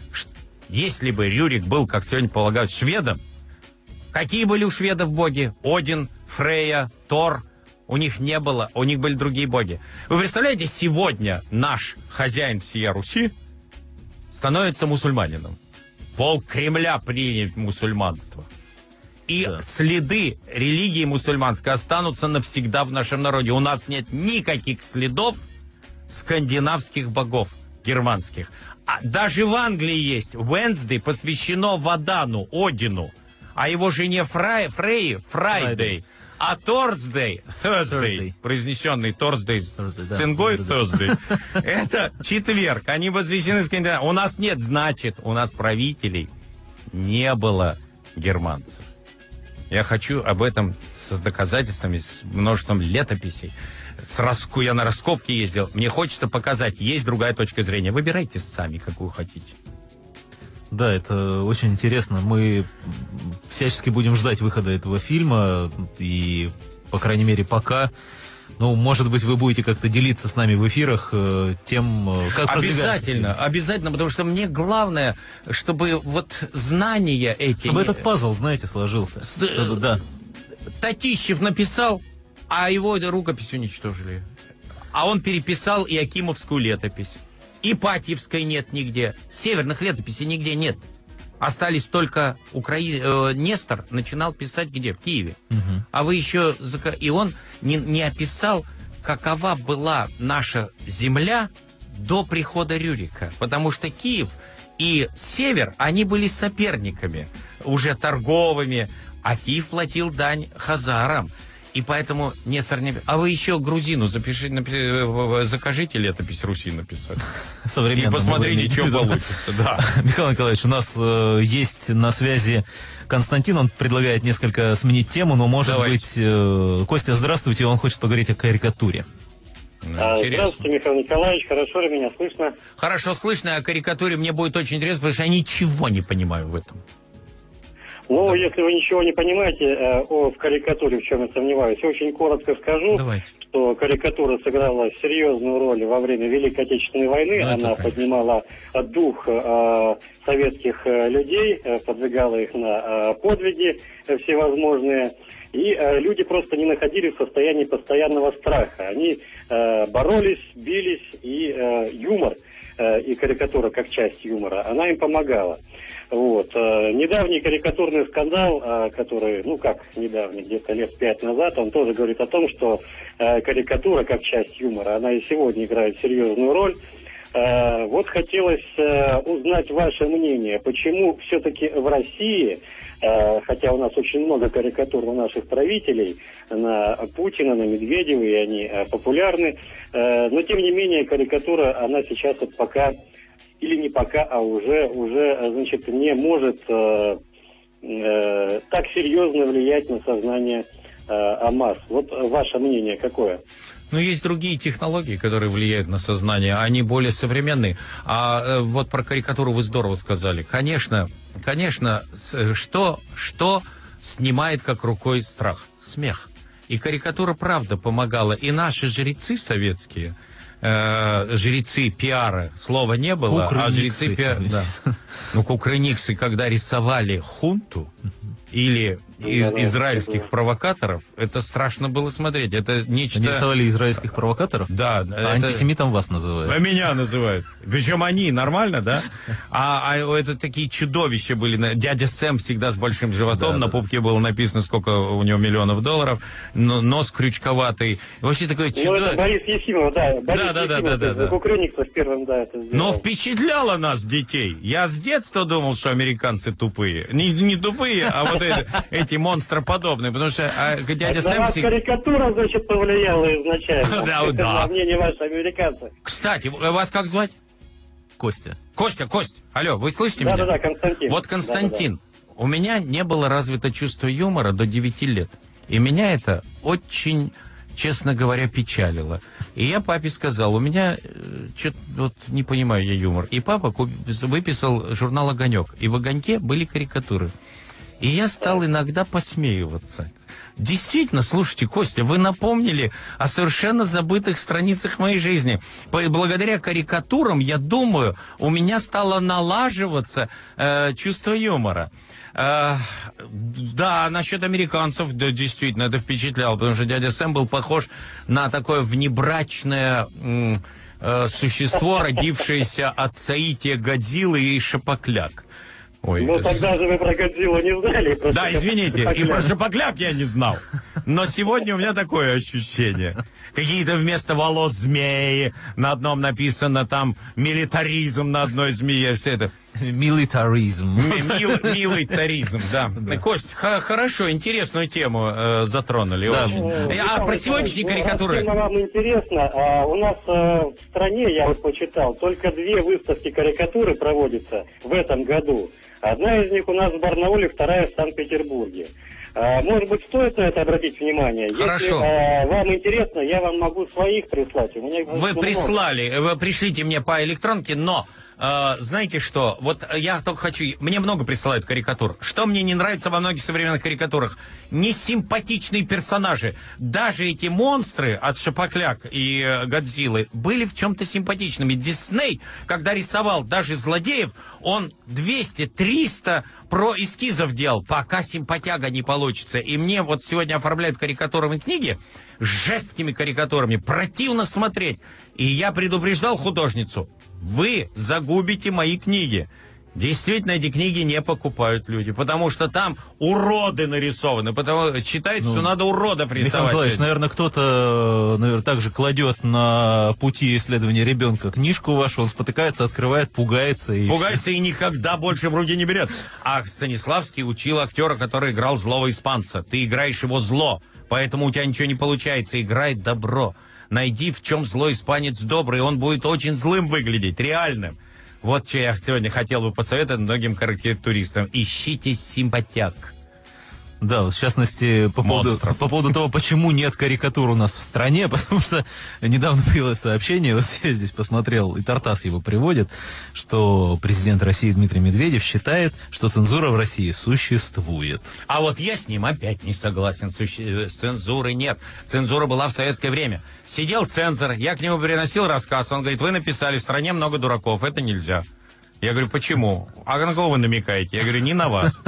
Если бы Рюрик был, как сегодня полагают, шведом, какие были у шведов боги? Один, Фрейя, Тор. У них не было, у них были другие боги. Вы представляете, сегодня наш хозяин всея Руси становится мусульманином. Пол Кремля принял мусульманство. И следы религии мусульманской останутся навсегда в нашем народе. У нас нет никаких следов скандинавских богов, германских. Даже в Англии есть. Wednesday посвящено Вадану, Одину, а его жене Фрейе Friday, а Thursday, произнесенный Thursday с цингой Thursday, это четверг. Они посвящены скандинавам. У нас нет, значит, у нас правителей не было германцев. Я хочу об этом с доказательствами, с множеством летописей. Я на раскопки ездил. Мне хочется показать, есть другая точка зрения. Выбирайте сами, какую хотите. Да, это очень интересно. Мы всячески будем ждать выхода этого фильма. И, по крайней мере, пока... Ну, может быть, вы будете как-то делиться с нами в эфирах тем, как обязательно, обязательно, потому что мне главное, чтобы вот знания эти... Чтобы этот пазл, знаете, сложился. Чтобы, да. Татищев написал, а его рукопись уничтожили. А он переписал и Акимовскую летопись. Ипатьевской нет нигде. Северных летописей нигде нет. Остались только Нестор начинал писать где? В Киеве. Угу. А вы еще... И он не описал, какова была наша земля до прихода Рюрика. Потому что Киев и Север, они были соперниками, уже торговыми. А Киев платил дань хазарам. И поэтому Нестор не... А вы еще грузину закажите летопись Руси написать. И посмотрите, что получится. Да. Михаил Николаевич, у нас есть на связи Константин. Он предлагает несколько сменить тему, но, может быть... Костя, здравствуйте. Он хочет поговорить о карикатуре. Здравствуйте, Михаил Николаевич. Хорошо ли меня слышно? Хорошо слышно. О карикатуре мне будет очень интересно, потому что я ничего не понимаю в этом. Ну, если вы ничего не понимаете в карикатуре, в чем я сомневаюсь, очень коротко скажу, что карикатура сыграла серьезную роль во время Великой Отечественной войны. Она поднимала дух советских людей, подвигала их на подвиги всевозможные. И люди просто не находились в состоянии постоянного страха. Они боролись, бились, и юмор, и карикатура как часть юмора, она им помогала. Вот. Недавний карикатурный скандал, который, ну как недавний, где-то лет 5 назад, он тоже говорит о том, что карикатура как часть юмора, она и сегодня играет серьезную роль. Вот хотелось узнать ваше мнение, почему все-таки в России, хотя у нас очень много карикатур на наших правителей, на Путина, на Медведева, и они популярны, но тем не менее карикатура, она сейчас вот пока, или не пока, а уже значит, не может так серьезно влиять на сознание масс. Вот ваше мнение какое? Но есть другие технологии, которые влияют на сознание, они более современные. А вот про карикатуру вы здорово сказали. Конечно, что снимает как рукой страх? Смех. И карикатура, правда, помогала. И наши жрецы советские, жрецы пиара, слова не было, а жрецы пиара... Да. Ну, кукрыниксы, когда рисовали хунту или израильских провокаторов, это страшно было смотреть. Это нечто... Они рисовали израильских провокаторов? Да. Антисемитом вас называют. А меня называют. Причем они, нормально, да? А это такие чудовища были. Дядя Сэм всегда с большим животом. На пупке было написано, сколько у него миллионов долларов. Нос крючковатый. Вообще такое чудовище. Это Борис Ефимов, да. Да. Кукрыников первым, да, это сделал. Но впечатляло нас, детей. Я с детства думал, что американцы тупые. Не тупые, а вот эти монстроподобные. Потому что дядя Сэм... Карикатура, значит, повлияла изначально. Да. Мнение ваши американцы. Кстати, вас как звать? Костя. Кость. Алло, вы слышите меня? Да, Константин. Вот Константин. У меня не было развито чувство юмора до 9 лет. И меня это очень, честно говоря, печалило. И я папе сказал, у меня что-то вот не понимаю я юмор. И папа выписал журнал «Огонек». И в «Огоньке» были карикатуры. И я стал иногда посмеиваться. Действительно, слушайте, Костя, вы напомнили о совершенно забытых страницах моей жизни. Благодаря карикатурам, я думаю, у меня стало налаживаться чувство юмора. Да, насчет американцев, да, действительно, это впечатляло, потому что дядя Сэм был похож на такое внебрачное существо, родившееся от соития Годзиллы и Шапокляк. Ой. Ну, тогда же вы про Годзиллу не знали. Да, извините, и про Шапокляк я не знал. Но сегодня у меня такое ощущение. Какие-то вместо волос змеи, на одном написано там милитаризм, на одной змее, все это. Милитаризм. Милитаризм, да. Кость, хорошо, интересную тему затронули. Да. А про сегодняшние карикатуры? Тема вам интересна. У нас в стране, я вот почитал, только 2 выставки карикатуры проводятся в этом году. Одна из них у нас в Барнауле, вторая в Санкт-Петербурге. Может быть, стоит на это обратить внимание? Хорошо. Если вам интересно, я вам могу своих прислать. У меня вы прислали, вы пришлите мне по электронке, но знаете что, вот я только хочу, мне много присылают карикатур. Что мне не нравится во многих современных карикатурах? Несимпатичные персонажи. Даже эти монстры от Шапокляк и Годзиллы были в чем-то симпатичными. Дисней, когда рисовал даже злодеев, он 200-300 про эскизов делал, пока симпатяга не получится. И мне вот сегодня оформляют карикатурные книги с жесткими карикатурами. Противно смотреть. И я предупреждал художницу: вы загубите мои книги. Действительно, эти книги не покупают люди, потому что там уроды нарисованы, потому считается, что надо уродов рисовать. Михаил Николаевич, наверное, кто-то также кладет на пути исследования ребенка книжку вашу, он спотыкается, открывает, пугается. Пугается и никогда больше в руки не берет. А Станиславский учил актера, который играл злого испанца. Ты играешь его зло, поэтому у тебя ничего не получается. Играй добро. Найди, в чем злой испанец добрый, он будет очень злым выглядеть, реальным. Вот что я сегодня хотел бы посоветовать многим карикатуристам. Ищите симпатяг. Да, в частности, по поводу того, почему нет карикатур у нас в стране, потому что недавно появилось сообщение, вот я здесь посмотрел, и Тартас его приводит, что президент России Дмитрий Медведев считает, что цензура в России существует. А вот я с ним опять не согласен. Цензуры нет. Цензура была в советское время. Сидел цензор, я к нему приносил рассказ, он говорит: вы написали, в стране много дураков, это нельзя. Я говорю: почему? А на кого вы намекаете? Я говорю: не на вас.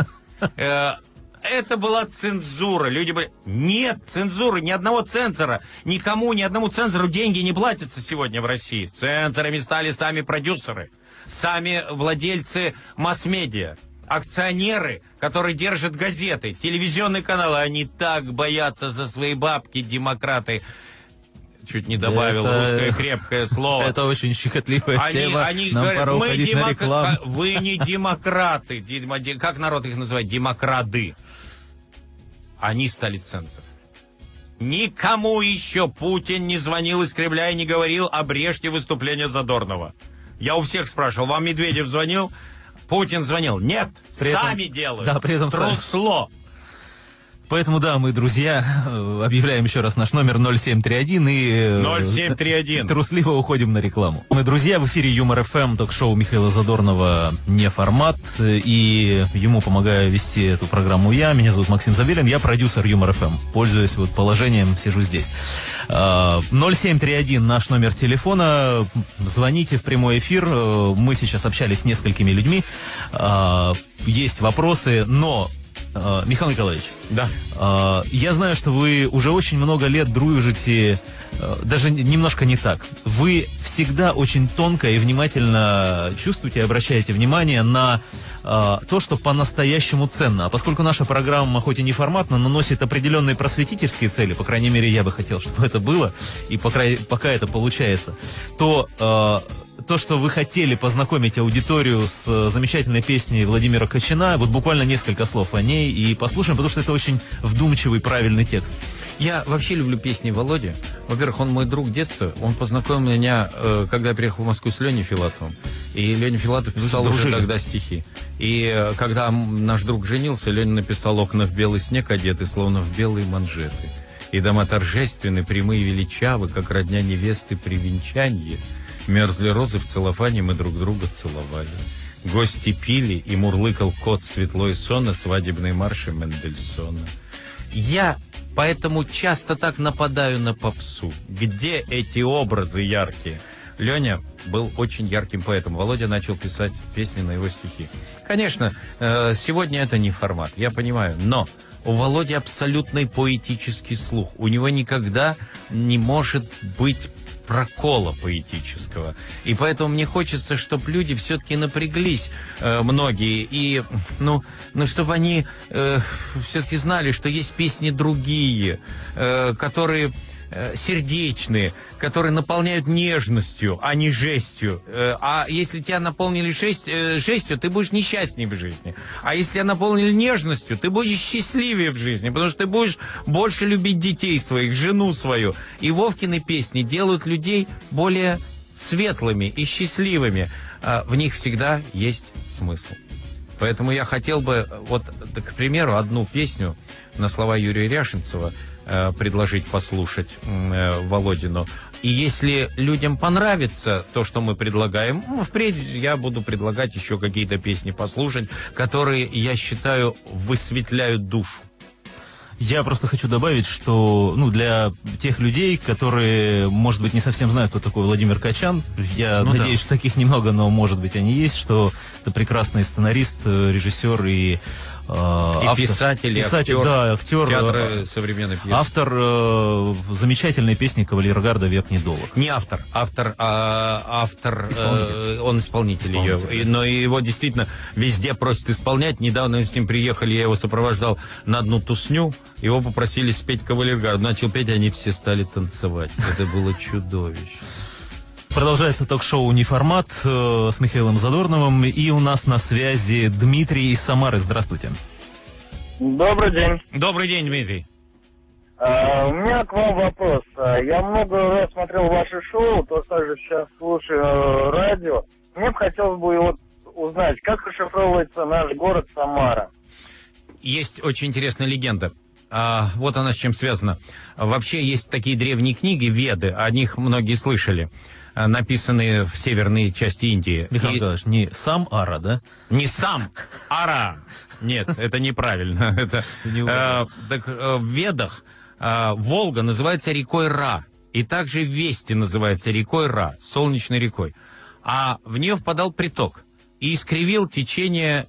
Это была цензура. Люди были... Нет цензуры, ни одного цензора. Никому, ни одному цензору деньги не платятся сегодня в России. Цензорами стали сами продюсеры, сами владельцы масс-медиа, акционеры, которые держат газеты, телевизионные каналы. Они так боятся за свои бабки, демократы. Чуть не добавил русское крепкое слово. Это очень щекотливая тема. Они нам говорят: пора уходить на рекламу. Вы не демократы. Как народ их называет? Демокрады. Они стали цензорами. Никому еще Путин не звонил, искривляя, не говорил: обрежьте выступление Задорнова. Я у всех спрашивал: вам Медведев звонил? Путин звонил. Нет, сами делают. Да, при этом трусло. Поэтому, да, мы, друзья, объявляем еще раз наш номер 0731 и 0731. Трусливо уходим на рекламу. Мы, друзья, в эфире Юмор ФМ, ток-шоу Михаила Задорнова «Не формат», и ему помогаю вести эту программу я. Меня зовут Максим Забелин, я продюсер Юмор ФМ. Пользуясь вот положением, сижу здесь. 0731 наш номер телефона. Звоните в прямой эфир. Мы сейчас общались с несколькими людьми. Есть вопросы, но Михаил Николаевич. Да. Я знаю, что вы уже очень много лет дружите, даже немножко не так. Вы всегда очень тонко и внимательно чувствуете и обращаете внимание на то, что по-настоящему ценно. А поскольку наша программа, хоть и не форматна, но носит определенные просветительские цели, по крайней мере, я бы хотел, чтобы это было, и пока это получается, то что вы хотели познакомить аудиторию с замечательной песней Владимира Кочина, вот буквально несколько слов о ней и послушаем, потому что это очень вдумчивый, правильный текст. Я вообще люблю песни Володи. Во-первых, он мой друг детства. Он познакомил меня, когда я приехал в Москву с Леней Филатовым. И Леня Филатов писал уже тогда стихи. И когда наш друг женился, Леня написал: окна в белый снег одеты, словно в белые манжеты. И дома торжественны, прямые, величавы, как родня невесты при венчанье. Мерзли розы в целлофане, мы друг друга целовали. Гости пили, и мурлыкал кот светло и сонно свадебные марши Мендельсона. Я поэтому часто так нападаю на попсу. Где эти образы яркие? Леня был очень ярким поэтом. Володя начал писать песни на его стихи. Конечно, сегодня это не формат, я понимаю, но у Володи абсолютный поэтический слух. У него никогда не может быть прокола поэтического. И поэтому мне хочется, чтобы люди все-таки напряглись, многие, и, чтобы они все-таки знали, что есть песни другие, которые сердечные, которые наполняют нежностью, а не жестью. А если тебя наполнили жестью, ты будешь несчастнее в жизни. А если тебя наполнили нежностью, ты будешь счастливее в жизни, потому что ты будешь больше любить детей своих, жену свою. И Вовкины песни делают людей более светлыми и счастливыми. В них всегда есть смысл. Поэтому я хотел бы, вот, к примеру, одну песню на слова Юрия Ряшенцева предложить послушать Володину. И если людям понравится то, что мы предлагаем, впредь я буду предлагать еще какие-то песни послушать, которые, я считаю, высветляют душу. Я просто хочу добавить, что для тех людей, которые, может быть, не совсем знают, кто такой Владимир Кочан, я надеюсь, что таких немного, но, может быть, они есть, что это прекрасный сценарист, режиссер и автор, писатель, актер, да, актер, театра современной пьесы. Автор замечательной песни «Кавалергарда век недолог». Не автор, исполнитель. Он исполнитель ее. Но его действительно везде просят исполнять. Недавно мы с ним приехали, я его сопровождал на одну тусню. Его попросили спеть «Кавалергарду». Начал петь, они все стали танцевать. Это было чудовище. Продолжается ток-шоу «Неформат» с Михаилом Задорновым. И у нас на связи Дмитрий из Самары. Здравствуйте. Добрый день. Добрый день, Дмитрий. У меня к вам вопрос. Я много раз смотрел ваше шоу, то также сейчас слушаю радио. Мне бы хотелось бы узнать, как расшифровывается наш город Самара. Есть очень интересная легенда. Вот она с чем связана. Вообще есть такие древние книги, Веды, о них многие слышали, написанные в северной части Индии. Михаил Николаевич, не сам Ара, да? Не сам Ара. Нет, это неправильно. Так в Ведах Волга называется рекой Ра. И также Вести называется рекой Ра, солнечной рекой. А в нее впадал приток и искривил течение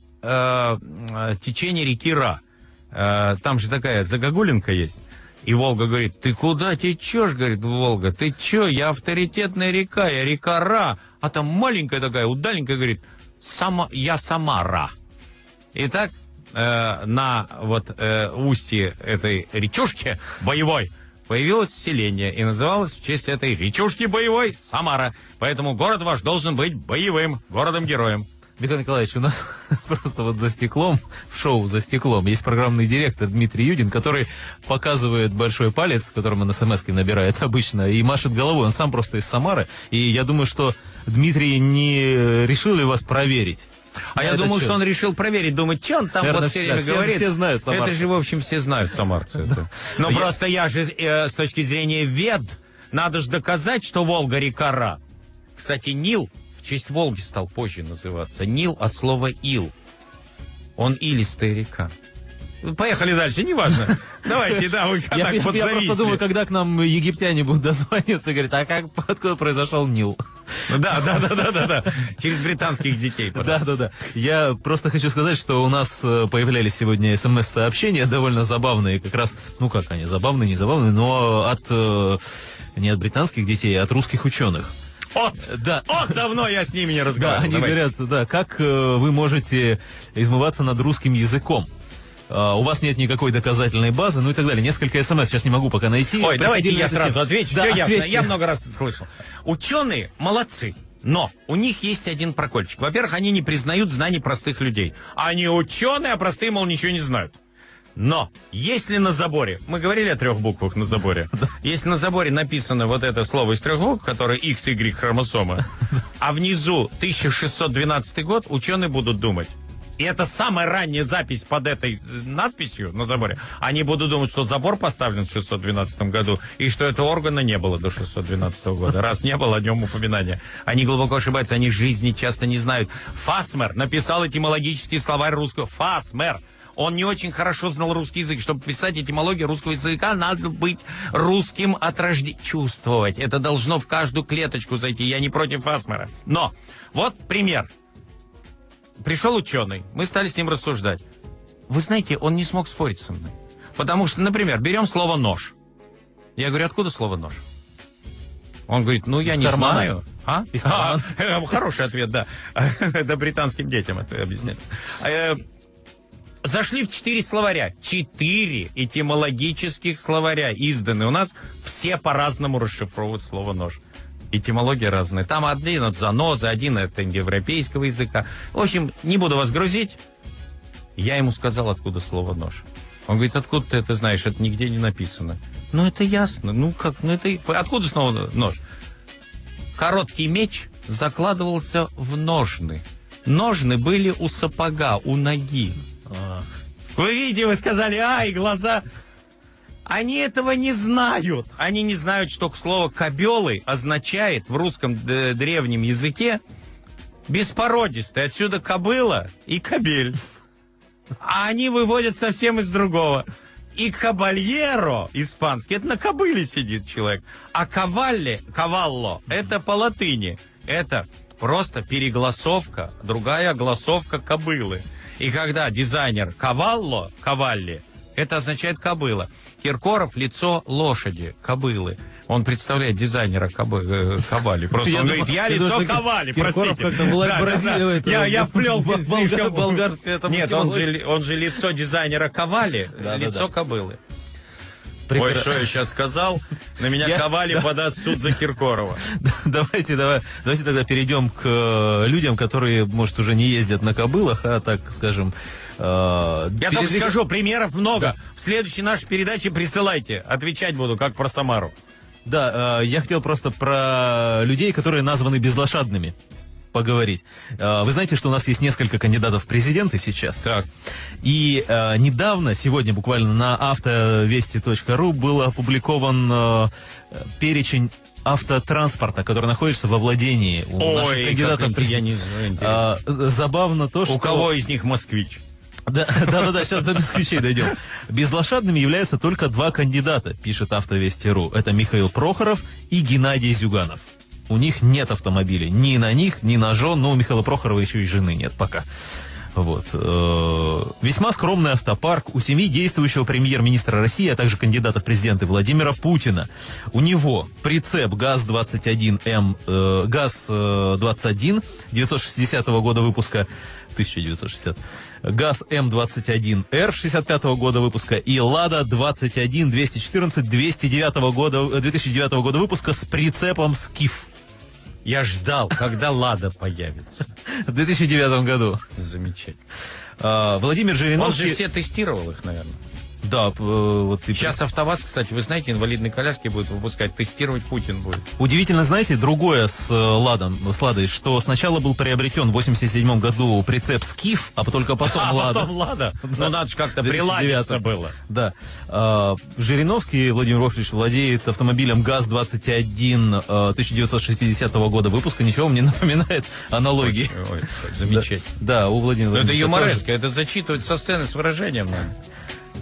реки Ра. Там же такая загогулинка есть. И Волга говорит: ты куда течешь, говорит Волга, ты че, я авторитетная река, я река Ра. А там маленькая такая, удаленькая, говорит: я сама Ра. Итак, на устье этой речушки боевой появилось селение и называлось в честь этой речушки боевой Самара. Поэтому город ваш должен быть боевым, городом-героем. Михаил Николаевич, у нас просто за стеклом, в шоу «За стеклом» есть программный директор Дмитрий Юдин, который показывает большой палец, которым он смс-кой набирает обычно, и машет головой. Он сам просто из Самары. И я думаю, что Дмитрий не решил ли вас проверить? Я думал, что он решил проверить, думать, что он там все время говорит. Все знают самарцы. Это же, в общем, все знают самарцы. Но просто я же с точки зрения Вед, надо же доказать, что Волга река Ра. Кстати, Нил в честь Волги стал позже называться. Нил от слова ил. Он илистая река. Поехали дальше, неважно. Давайте, вы так подзависли. Я просто думаю, когда к нам египтяне будут дозвониться, говорят, откуда произошел Нил? Да. Через британских детей. Да. Я просто хочу сказать, что у нас появлялись сегодня СМС-сообщения довольно забавные, как раз, ну как они, забавные, не забавные, но не от британских детей, а от русских ученых. Давно я с ними не разговаривал. Да, они говорят, как вы можете измываться над русским языком? У вас нет никакой доказательной базы, ну и так далее. Несколько смс сейчас не могу пока найти. Ой, давайте я сразу отвечу. Все ясно, я много раз это слышал. Ученые молодцы, но у них есть один прокольчик. Во-первых, они не признают знаний простых людей. Они ученые, а простые, мол, ничего не знают. Но если на заборе, мы говорили о 3 буквах на заборе, если на заборе написано вот это слово из 3 букв, которое X, Y хромосома, а внизу 1612 год, ученые будут думать. И это самая ранняя запись под этой надписью на заборе. Они будут думать, что забор поставлен в 612 году, и что этого органа не было до 612 года. Раз не было о нем упоминания. Они глубоко ошибаются, они жизни часто не знают. Фасмер написал этимологический словарь русского. Фасмер. Он не очень хорошо знал русский язык. Чтобы писать этимологию русского языка, надо быть русским от рождения. Чувствовать. Это должно в каждую клеточку зайти. Я не против Фасмера. Но вот пример. Пришел ученый, мы стали с ним рассуждать. Вы знаете, он не смог спорить со мной. Потому что, например, берем слово «нож». Я говорю, откуда слово «нож»? Он говорит, я не знаю. Хороший ответ, да. Это британским детям это объясняет. Зашли в 4 словаря. 4 этимологических словаря изданы. У нас все по-разному расшифровывают слово «нож». Этимология разная. Там один от занозы, один от индоевропейского языка. В общем, не буду вас грузить. Я ему сказал, откуда слово «нож». Он говорит, откуда ты это знаешь? Это нигде не написано. Это ясно. Откуда снова нож? Короткий меч закладывался в ножны. Ножны были у сапога, у ноги. Вы видите, вы сказали, и глаза... Они этого не знают. Они не знают, что слово «кобелы» означает в русском древнем языке беспородистый. Отсюда кобыла и кобель. А они выводят совсем из другого. И кабальеро, испанский, это на кобыле сидит человек. А кавалло, это по латыни. Это просто перегласовка, другая огласовка кобылы. И когда дизайнер кавалли, это означает кобыла. Киркоров — лицо лошади, кобылы. Он представляет дизайнера кавали. Просто он говорит, я лицо кавали, простите. Я вплел болгарское. Нет, он же лицо дизайнера кавали, лицо кобылы. Ой, что я сейчас сказал? На меня Ковали подаст в суд за Киркорова. Давайте тогда перейдем к людям, которые, может, уже не ездят на кобылах, а так, скажем... Я только скажу, примеров много. В следующей нашей передаче присылайте. Отвечать буду, как про Самару. Да, я хотел просто про людей, которые названы безлошадными, поговорить. Вы знаете, что у нас есть несколько кандидатов в президенты сейчас? Так. И недавно, сегодня буквально на автовести.ру был опубликован перечень автотранспорта, который находится во владении у наших кандидатов в президенты. Забавно то, что... У кого из них москвич? Да, сейчас до москвичей дойдем. Безлошадными являются только 2 кандидата, пишет автовести.ру. Это Михаил Прохоров и Геннадий Зюганов. У них нет автомобилей. Ни на них, ни на жен. Но у Михаила Прохорова еще и жены нет пока. Вот. Весьма скромный автопарк у семьи действующего премьер-министра России, а также кандидата в президенты Владимира Путина. У него прицеп ГАЗ-21М, ГАЗ-21 960 года выпуска, 1960, ГАЗ М21Р 65 года выпуска и Лада 21 214 2009 года выпуска с прицепом «Скиф». Я ждал, когда Лада появится. В 2009 году. Замечательно. Владимир Жириновский... Он же все тестировал их, наверное. Да, вот сейчас АвтоВАЗ, кстати, вы знаете, инвалидные коляски будут выпускать, тестировать Путин будет. Удивительно, знаете, другое с Ладой, что сначала был приобретен в 87 году прицеп «Скиф», а только потом Лада. Потом Лада? Ну, надо же как-то приладиться было. Да. Жириновский Владимир Вольфович владеет автомобилем ГАЗ-21 1960 года выпуска. Ничего мне напоминает аналогии. Ой, замечательно. Да, у Владимира Владимировича. Это юмореска, это зачитывать со сцены с выражением надо.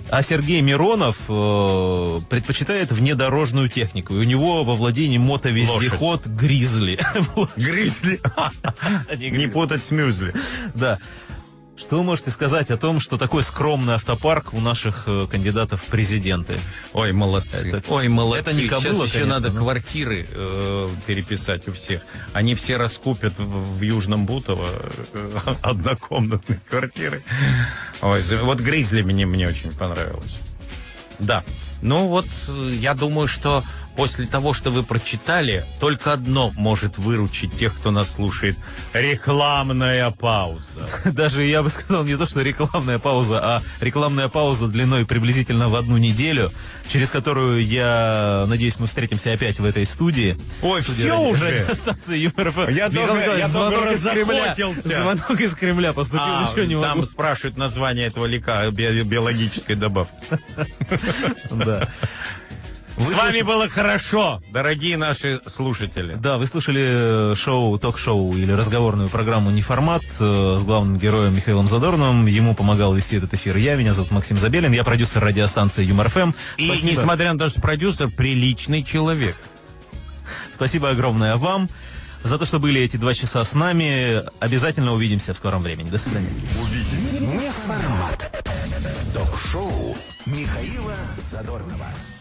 А Сергей Миронов предпочитает внедорожную технику. И у него во владении мотовездеход «Гризли». «Гризли». Не путать с «Мюзли». Да. Что вы можете сказать о том, что такой скромный автопарк у наших кандидатов в президенты? Ой, молодцы. Ой, молодцы. Это не кобыла, сейчас еще конечно, надо квартиры переписать у всех. Они все раскупят в Южном Бутово однокомнатные квартиры. Ой, вот «Гризли» мне очень понравилось. Да. Ну вот, я думаю, что после того, что вы прочитали, только одно может выручить тех, кто нас слушает. Рекламная пауза. Даже я бы сказал не то, что рекламная пауза, а рекламная пауза длиной приблизительно в 1 неделю, через которую, я надеюсь, мы встретимся опять в этой студии. Ой, все уже! Радиостанции Юмор ФМ. Я только разохотился. Звонок из Кремля поступил, еще не могу. Там спрашивают название этого лекарства, биологической добавки. Да. С вами было хорошо, дорогие наши слушатели. Да, вы слушали ток-шоу или разговорную программу «Неформат» с главным героем Михаилом Задорновым. Ему помогал вести этот эфир я. Меня зовут Максим Забелин. Я продюсер радиостанции Юмор ФМ. И несмотря на то, что продюсер, приличный человек. Спасибо огромное вам за то, что были эти 2 часа с нами. Обязательно увидимся в скором времени. До свидания. Неформат. Ток-шоу Михаила Задорнова.